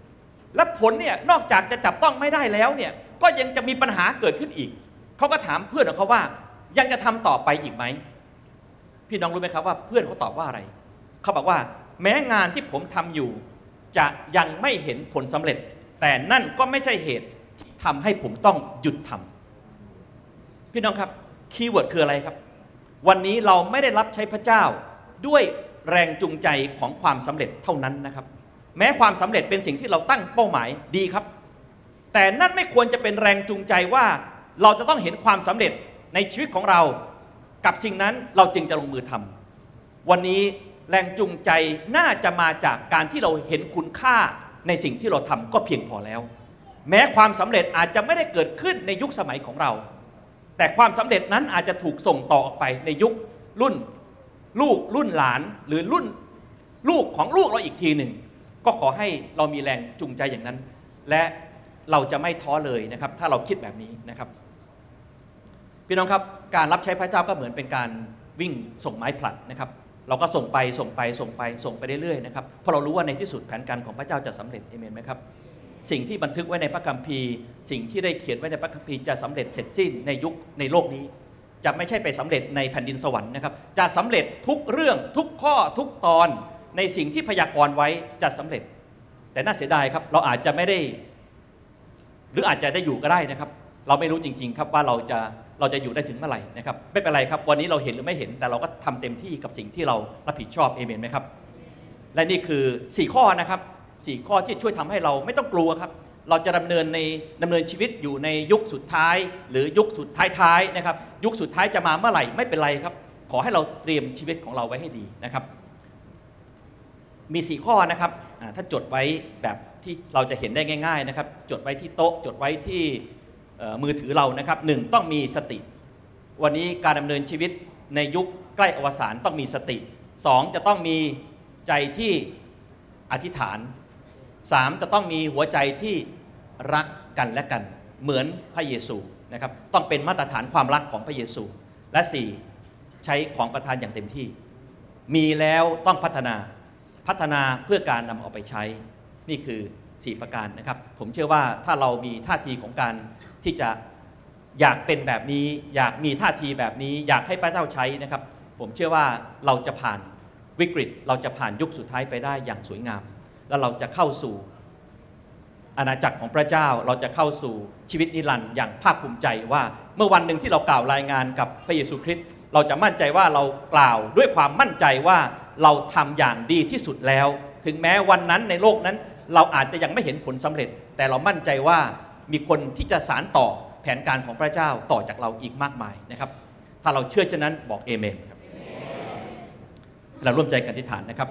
และผลเนี่ยนอกจากจะจับต้องไม่ได้แล้วเนี่ยก็ยังจะมีปัญหาเกิดขึ้นอีกเขาก็ถามเพื่อนของเขาว่ายังจะทำต่อไปอีกไหมพี่น้องรู้ไหมครับว่าเพื่อนเขาตอบว่าอะไรเขาบอกว่าแม้งานที่ผมทำอยู่จะยังไม่เห็นผลสำเร็จแต่นั่นก็ไม่ใช่เหตุที่ทำให้ผมต้องหยุดทำพี่น้องครับคีย์เวิร์ดคืออะไรครับวันนี้เราไม่ได้รับใช้พระเจ้าด้วยแรงจูงใจของความสำเร็จเท่านั้นนะครับแม้ความสำเร็จเป็นสิ่งที่เราตั้งเป้าหมายดีครับแต่นั่นไม่ควรจะเป็นแรงจูงใจว่าเราจะต้องเห็นความสำเร็จในชีวิตของเรากับสิ่งนั้นเราจึงจะลงมือทำวันนี้แรงจูงใจน่าจะมาจากการที่เราเห็นคุณค่าในสิ่งที่เราทำก็เพียงพอแล้วแม้ความสำเร็จอาจจะไม่ได้เกิดขึ้นในยุคสมัยของเราแต่ความสำเร็จนั้นอาจจะถูกส่งต่อออกไปในยุครุ่นลูกรุ่นหลานหรือรุ่นลูกของลูกเราอีกทีหนึ่งก็ขอให้เรามีแรงจูงใจอย่างนั้นและเราจะไม่ท้อเลยนะครับถ้าเราคิดแบบนี้นะครับพี่น้องครับการรับใช้พระเจ้าก็เหมือนเป็นการวิ่งส่งไม้ผลัดนะครับเราก็ส่งไปส่งไปส่งไปส่งไปเรื่อยๆนะครับเพราะเรารู้ว่าในที่สุดแผนการของพระเจ้าจะสำเร็จเอเมนไหมครับสิ่งที่บันทึกไว้ในพระคัมภีร์สิ่งที่ได้เขียนไว้ในพระคัมภีร์จะสำเร็จเสร็จสิ้นในยุคในโลกนี้จะไม่ใช่ไปสำเร็จในแผ่นดินสวรรค์นะครับจะสำเร็จทุกเรื่องทุกข้อทุกตอนในสิ่งที่พยากรณ์ไว้จะสำเร็จแต่น่าเสียดายครับเราอาจจะไม่ได้หรืออาจจะได้อยู่ก็ได้นะครับเราไม่รู้จริงๆครับว่าเราจะเราจะอยู่ได้ถึงเมื่อไหร่นะครับไม่เป็นไรครับวันนี้เราเห็นหรือไม่เห็นแต่เราก็ทำเต็มที่กับสิ่งที่เรารับผิดชอบเอเมนไหมครับและนี่คือสี่ข้อนะครับสี่ข้อที่ช่วยทำให้เราไม่ต้องกลัวครับเราจะดำเนินในดำเนินชีวิตอยู่ในยุคสุดท้ายหรือยุคสุดท้ายๆนะครับยุคสุดท้ายจะมาเมื่อไหร่ไม่เป็นไรครับขอให้เราเตรียมชีวิตของเราไว้ให้ดีนะครับมีสี่ข้อนะครับถ้าจดไว้แบบที่เราจะเห็นได้ง่ายๆนะครับจดไว้ที่โต๊ะจดไว้ที่มือถือเรานะครับหนึ่งต้องมีสติวันนี้การดำเนินชีวิตในยุคใกล้อวสานต้องมีสติสองจะต้องมีใจที่อธิษฐานสามจะต้องมีหัวใจที่รักกันและกันเหมือนพระเยซูนะครับต้องเป็นมาตรฐานความรักของพระเยซูและสี่ใช้ของประทานอย่างเต็มที่มีแล้วต้องพัฒนาพัฒนาเพื่อการนำเอาไปใช้นี่คือสี่ประการนะครับผมเชื่อว่าถ้าเรามีท่าทีของการที่จะอยากเป็นแบบนี้อยากมีท่าทีแบบนี้อยากให้พระเจ้าใช้นะครับผมเชื่อว่าเราจะผ่านวิกฤตเราจะผ่านยุคสุดท้ายไปได้อย่างสวยงามแล้วเราจะเข้าสู่อาณาจักรของพระเจ้าเราจะเข้าสู่ชีวิตนิรันดร์อย่างภาคภูมิใจว่าเมื่อวันหนึ่งที่เรากล่าวรายงานกับพระเยซูคริสต์เราจะมั่นใจว่าเรากล่าวด้วยความมั่นใจว่าเราทำอย่างดีที่สุดแล้วถึงแม้วันนั้นในโลกนั้นเราอาจจะยังไม่เห็นผลสำเร็จแต่เรามั่นใจว่ามีคนที่จะสานต่อแผนการของพระเจ้าต่อจากเราอีกมากมายนะครับถ้าเราเชื่อเช่นนั้นบอกเอเมนครับเราร่วมใจกันอธิษฐานนะครับ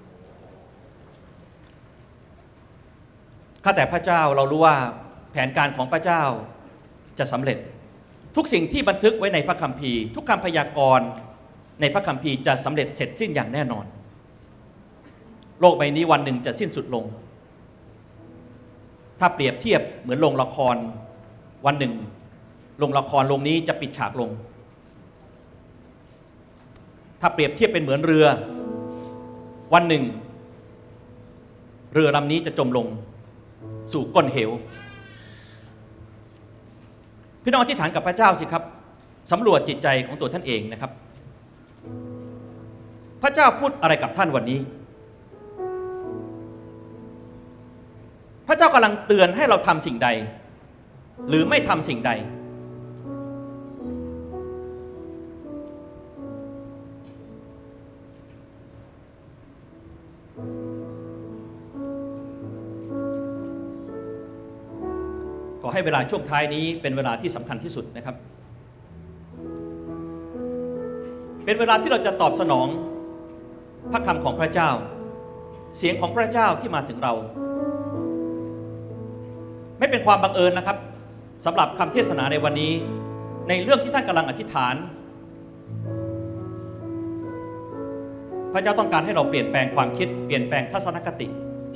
ข้าแต่พระเจ้าเรารู้ว่าแผนการของพระเจ้าจะสำเร็จทุกสิ่งที่บันทึกไว้ในพระคัมภีร์ทุกคำพยากรณ์ในพระคัมภีร์จะสำเร็จเสร็จสิ้นอย่างแน่นอนโลกใบนี้วันหนึ่งจะสิ้นสุดลงถ้าเปรียบเทียบเหมือนโรงละครวันหนึ่งโรงละครโรงนี้จะปิดฉากลงถ้าเปรียบเทียบเป็นเหมือนเรือวันหนึ่งเรือลำนี้จะจมลงสู่ก้นเหวพี่น้องอธิษฐานกับพระเจ้าสิครับสำรวจจิตใจของตัวท่านเองนะครับพระเจ้าพูดอะไรกับท่านวันนี้พระเจ้ากำลังเตือนให้เราทำสิ่งใดหรือไม่ทำสิ่งใดขอให้เวลาช่วงท้ายนี้เป็นเวลาที่สำคัญที่สุดนะครับเป็นเวลาที่เราจะตอบสนองพระคำของพระเจ้าเสียงของพระเจ้าที่มาถึงเราไม่เป็นความบังเอิญนะครับสำหรับคำเทศนาในวันนี้ในเรื่องที่ท่านกำลังอธิษฐานพระเจ้าต้องการให้เราเปลี่ยนแปลงความคิดเปลี่ยนแปลงทัศนคติ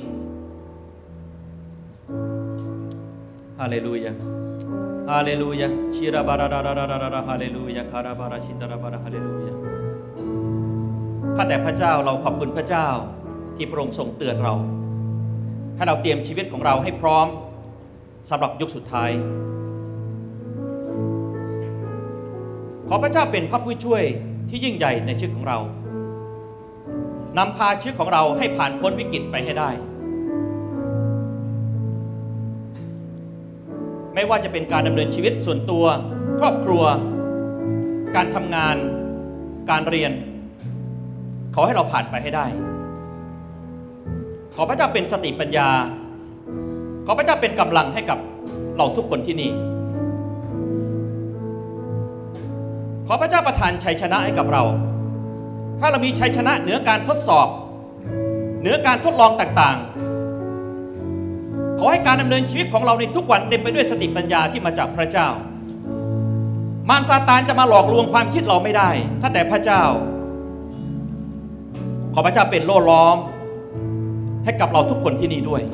ฮาเลลูยาฮาเลลูยาชิราบาราดาราดาราราฮาเลลูยาคาราบาราชินดาราบาราฮาเลลูยาข้าแต่พระเจ้าเราขอบคุณพระเจ้าที่พระองค์ทรงเตือนเราใให้เราเตรียมชีวิตของเราให้พร้อมสำหรับยุคสุดท้ายขอพระเจ้าเป็นพระผู้ช่วยที่ยิ่งใหญ่ในชีวิตของเรานำพาชีวิตของเราให้ผ่านพ้นวิกฤตไปให้ได้ไม่ว่าจะเป็นการดำเนินชีวิตส่วนตัวครอบครัวการทำงานการเรียนขอให้เราผ่านไปให้ได้ขอพระเจ้าเป็นสติปัญญาขอพระเจ้าเป็นกำลังให้กับเราทุกคนที่นี่ขอพระเจ้าประทานชัยชนะให้กับเราถ้าเรามีชัยชนะเหนือการทดสอบเหนือการทดลองต่างๆขอให้การดำเนินชีวิตของเราในทุกวันเต็มไปด้วยสติปัญญาที่มาจากพระเจ้ามารซาตานจะมาหลอกลวงความคิดเราไม่ได้ถ้าแต่พระเจ้าขอพระเจ้าเป็นโล่ล้อมให้กับเราทุกคนที่นี่ด้วย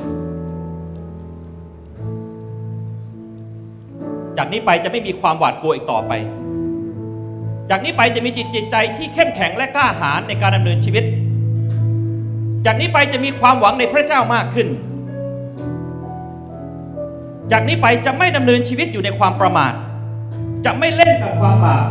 จากนี้ไปจะไม่มีความหวาดกลัวอีกต่อไปจากนี้ไปจะมีจิตใจที่เข้มแข็งและกล้าหาญในการดำเนินชีวิตจากนี้ไปจะมีความหวังในพระเจ้ามากขึ้นจากนี้ไปจะไม่ดำเนินชีวิตอยู่ในความประมาทจะไม่เล่นกับความบาป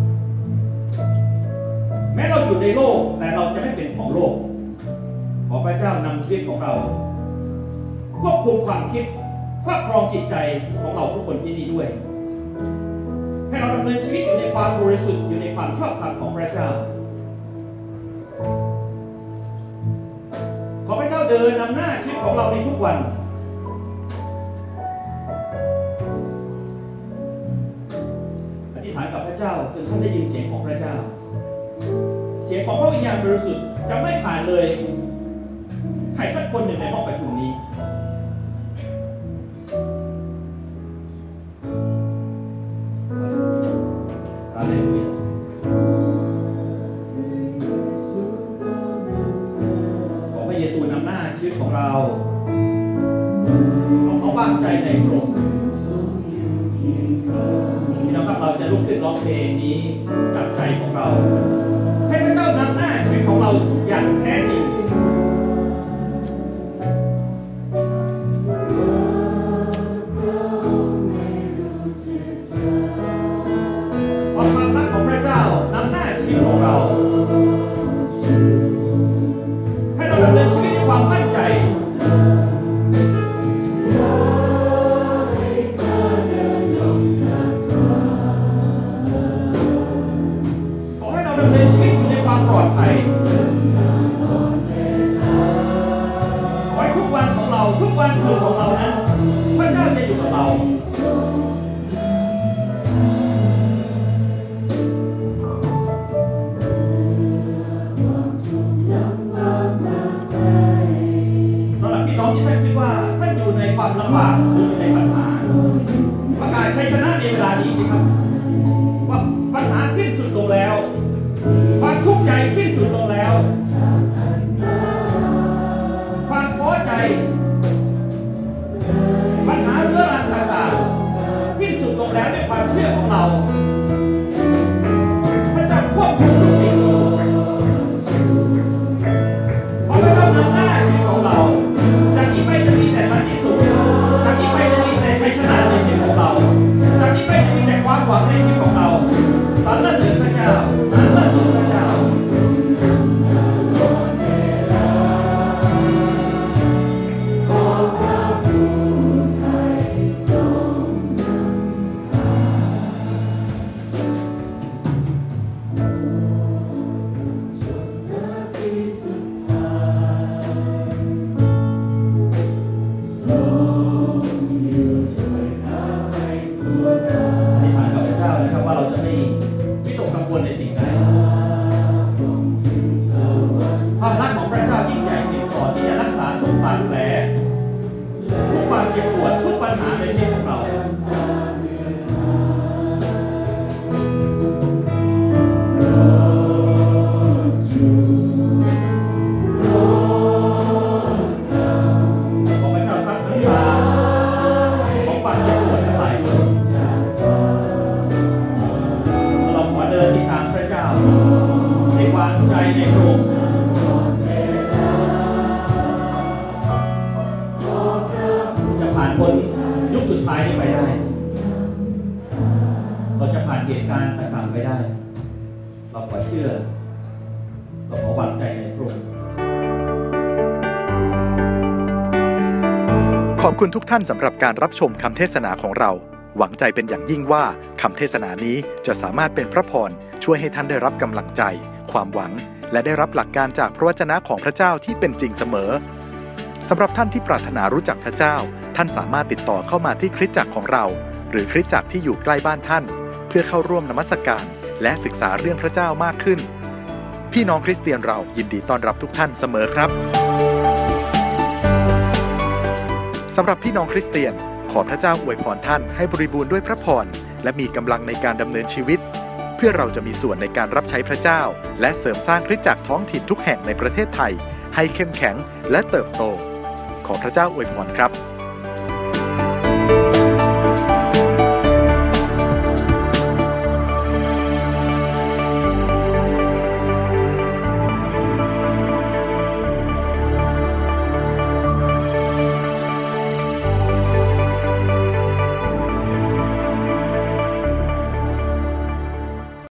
แม้เราอยู่ในโลกแต่เราจะไม่เป็นของโลกขอพระเจ้านำชีวิตของเราควบคุมความคิดครอบครองจิตใจของเราทุกคนที่นี่ด้วยให้เราดำเนินชีวิตอยู่ในความบริสุทธิ์อยู่ในความชอบธรรมของพระเจ้าขอพระเจ้าเดินนำหน้าชีวิตของเราในทุกวันอธิษฐานกับพระเจ้าจนท่านได้ยินเสียงของพระเจ้าเสียงของพระวิญญาณบริสุทธิ์จะไม่ผ่านเลยใครสักคนหนึ่งในห้องประชุมนี้ฮาเลลูยาขอพระเยซูนำหน้าชีวิตของเราขอเขาวางใจในพระองค์พี่น้องครับเราจะลุกขึ้นร้องเพลงนี้จากใจของเราให้พระเจ้านำหน้าชีวิตของเราอย่างแท้จริงความรักของพระเจ้านำหน้าชีวิตของเราให้เราดำเนินชีวิตด้วยความมั่นใจขอให้เราดำเนินชีวิตอยู่ในความปลอดภัยขอให้ทุกวันของเราทุกวันคืนของเรานั้นพระเจ้าจะอยู่กับเราความลำบากหรือในปัญหาประกาศชัยชนะในเวลานี้สิครับว่าปัญหาสิ้นสุดลงแล้วความทุกข์ใจสิ้นสุดลงแล้วความท้อใจปัญหาเรื้อรังต่างๆสิ้นสุดลงแล้วในความเชื่อของเราพระเจ้าควบคุมทุกสิ่งขอพระเจ้านำหน้าชีวิตของเราจากนี้ไปจะมีแต่สันติสุขจากนี้ไปจะมีแต่ชัยชนะในชีวิตของเราจากนี้ไปจะมีแต่ความหวังในชีวิตของเราสรรเสริญพระเจ้าสรรเสริญพระเจ้าในสิ่งใดความรักของพระเจ้ายิ่งใหญ่เพียงพอที่จะรักษาทุกบาดแผลทุกความเจ็บปวดทุกปัญหาในชีวิตของเราขอพระเจ้าซักน้ำตาของความเจ็บปวดทั้งหลายเราขอเดินที่ทางพระเจ้าในวางใจในพระองค์ขเชื่อก็ขอวางใจในพระองค์ขอบคุณทุกท่านสำหรับการรับชมคำเทศนาของเราหวังใจเป็นอย่างยิ่งว่าคำเทศนานี้จะสามารถเป็นพระพรช่วยให้ท่านได้รับกำลังใจความหวังและได้รับหลักการจากพระวจนะของพระเจ้าที่เป็นจริงเสมอสำหรับท่านที่ปรารถนารู้จักพระเจ้าท่านสามารถติดต่อเข้ามาที่คริสตจักรของเราหรือคริสตจักรที่อยู่ใกล้บ้านท่านเพื่อเข้าร่วมนมัสการและศึกษาเรื่องพระเจ้ามากขึ้นพี่น้องคริสเตียนเรายินดีต้อนรับทุกท่านเสมอครับสำหรับพี่น้องคริสเตียนขอพระเจ้าอวยพรท่านให้บริบูรณ์ด้วยพระพรและมีกำลังในการดำเนินชีวิตเพื่อเราจะมีส่วนในการรับใช้พระเจ้าและเสริมสร้างคริสตจักรท้องถิ่นทุกแห่งในประเทศไทยให้เข้มแข็งและเติบโตขอพระเจ้าอวยพรครับ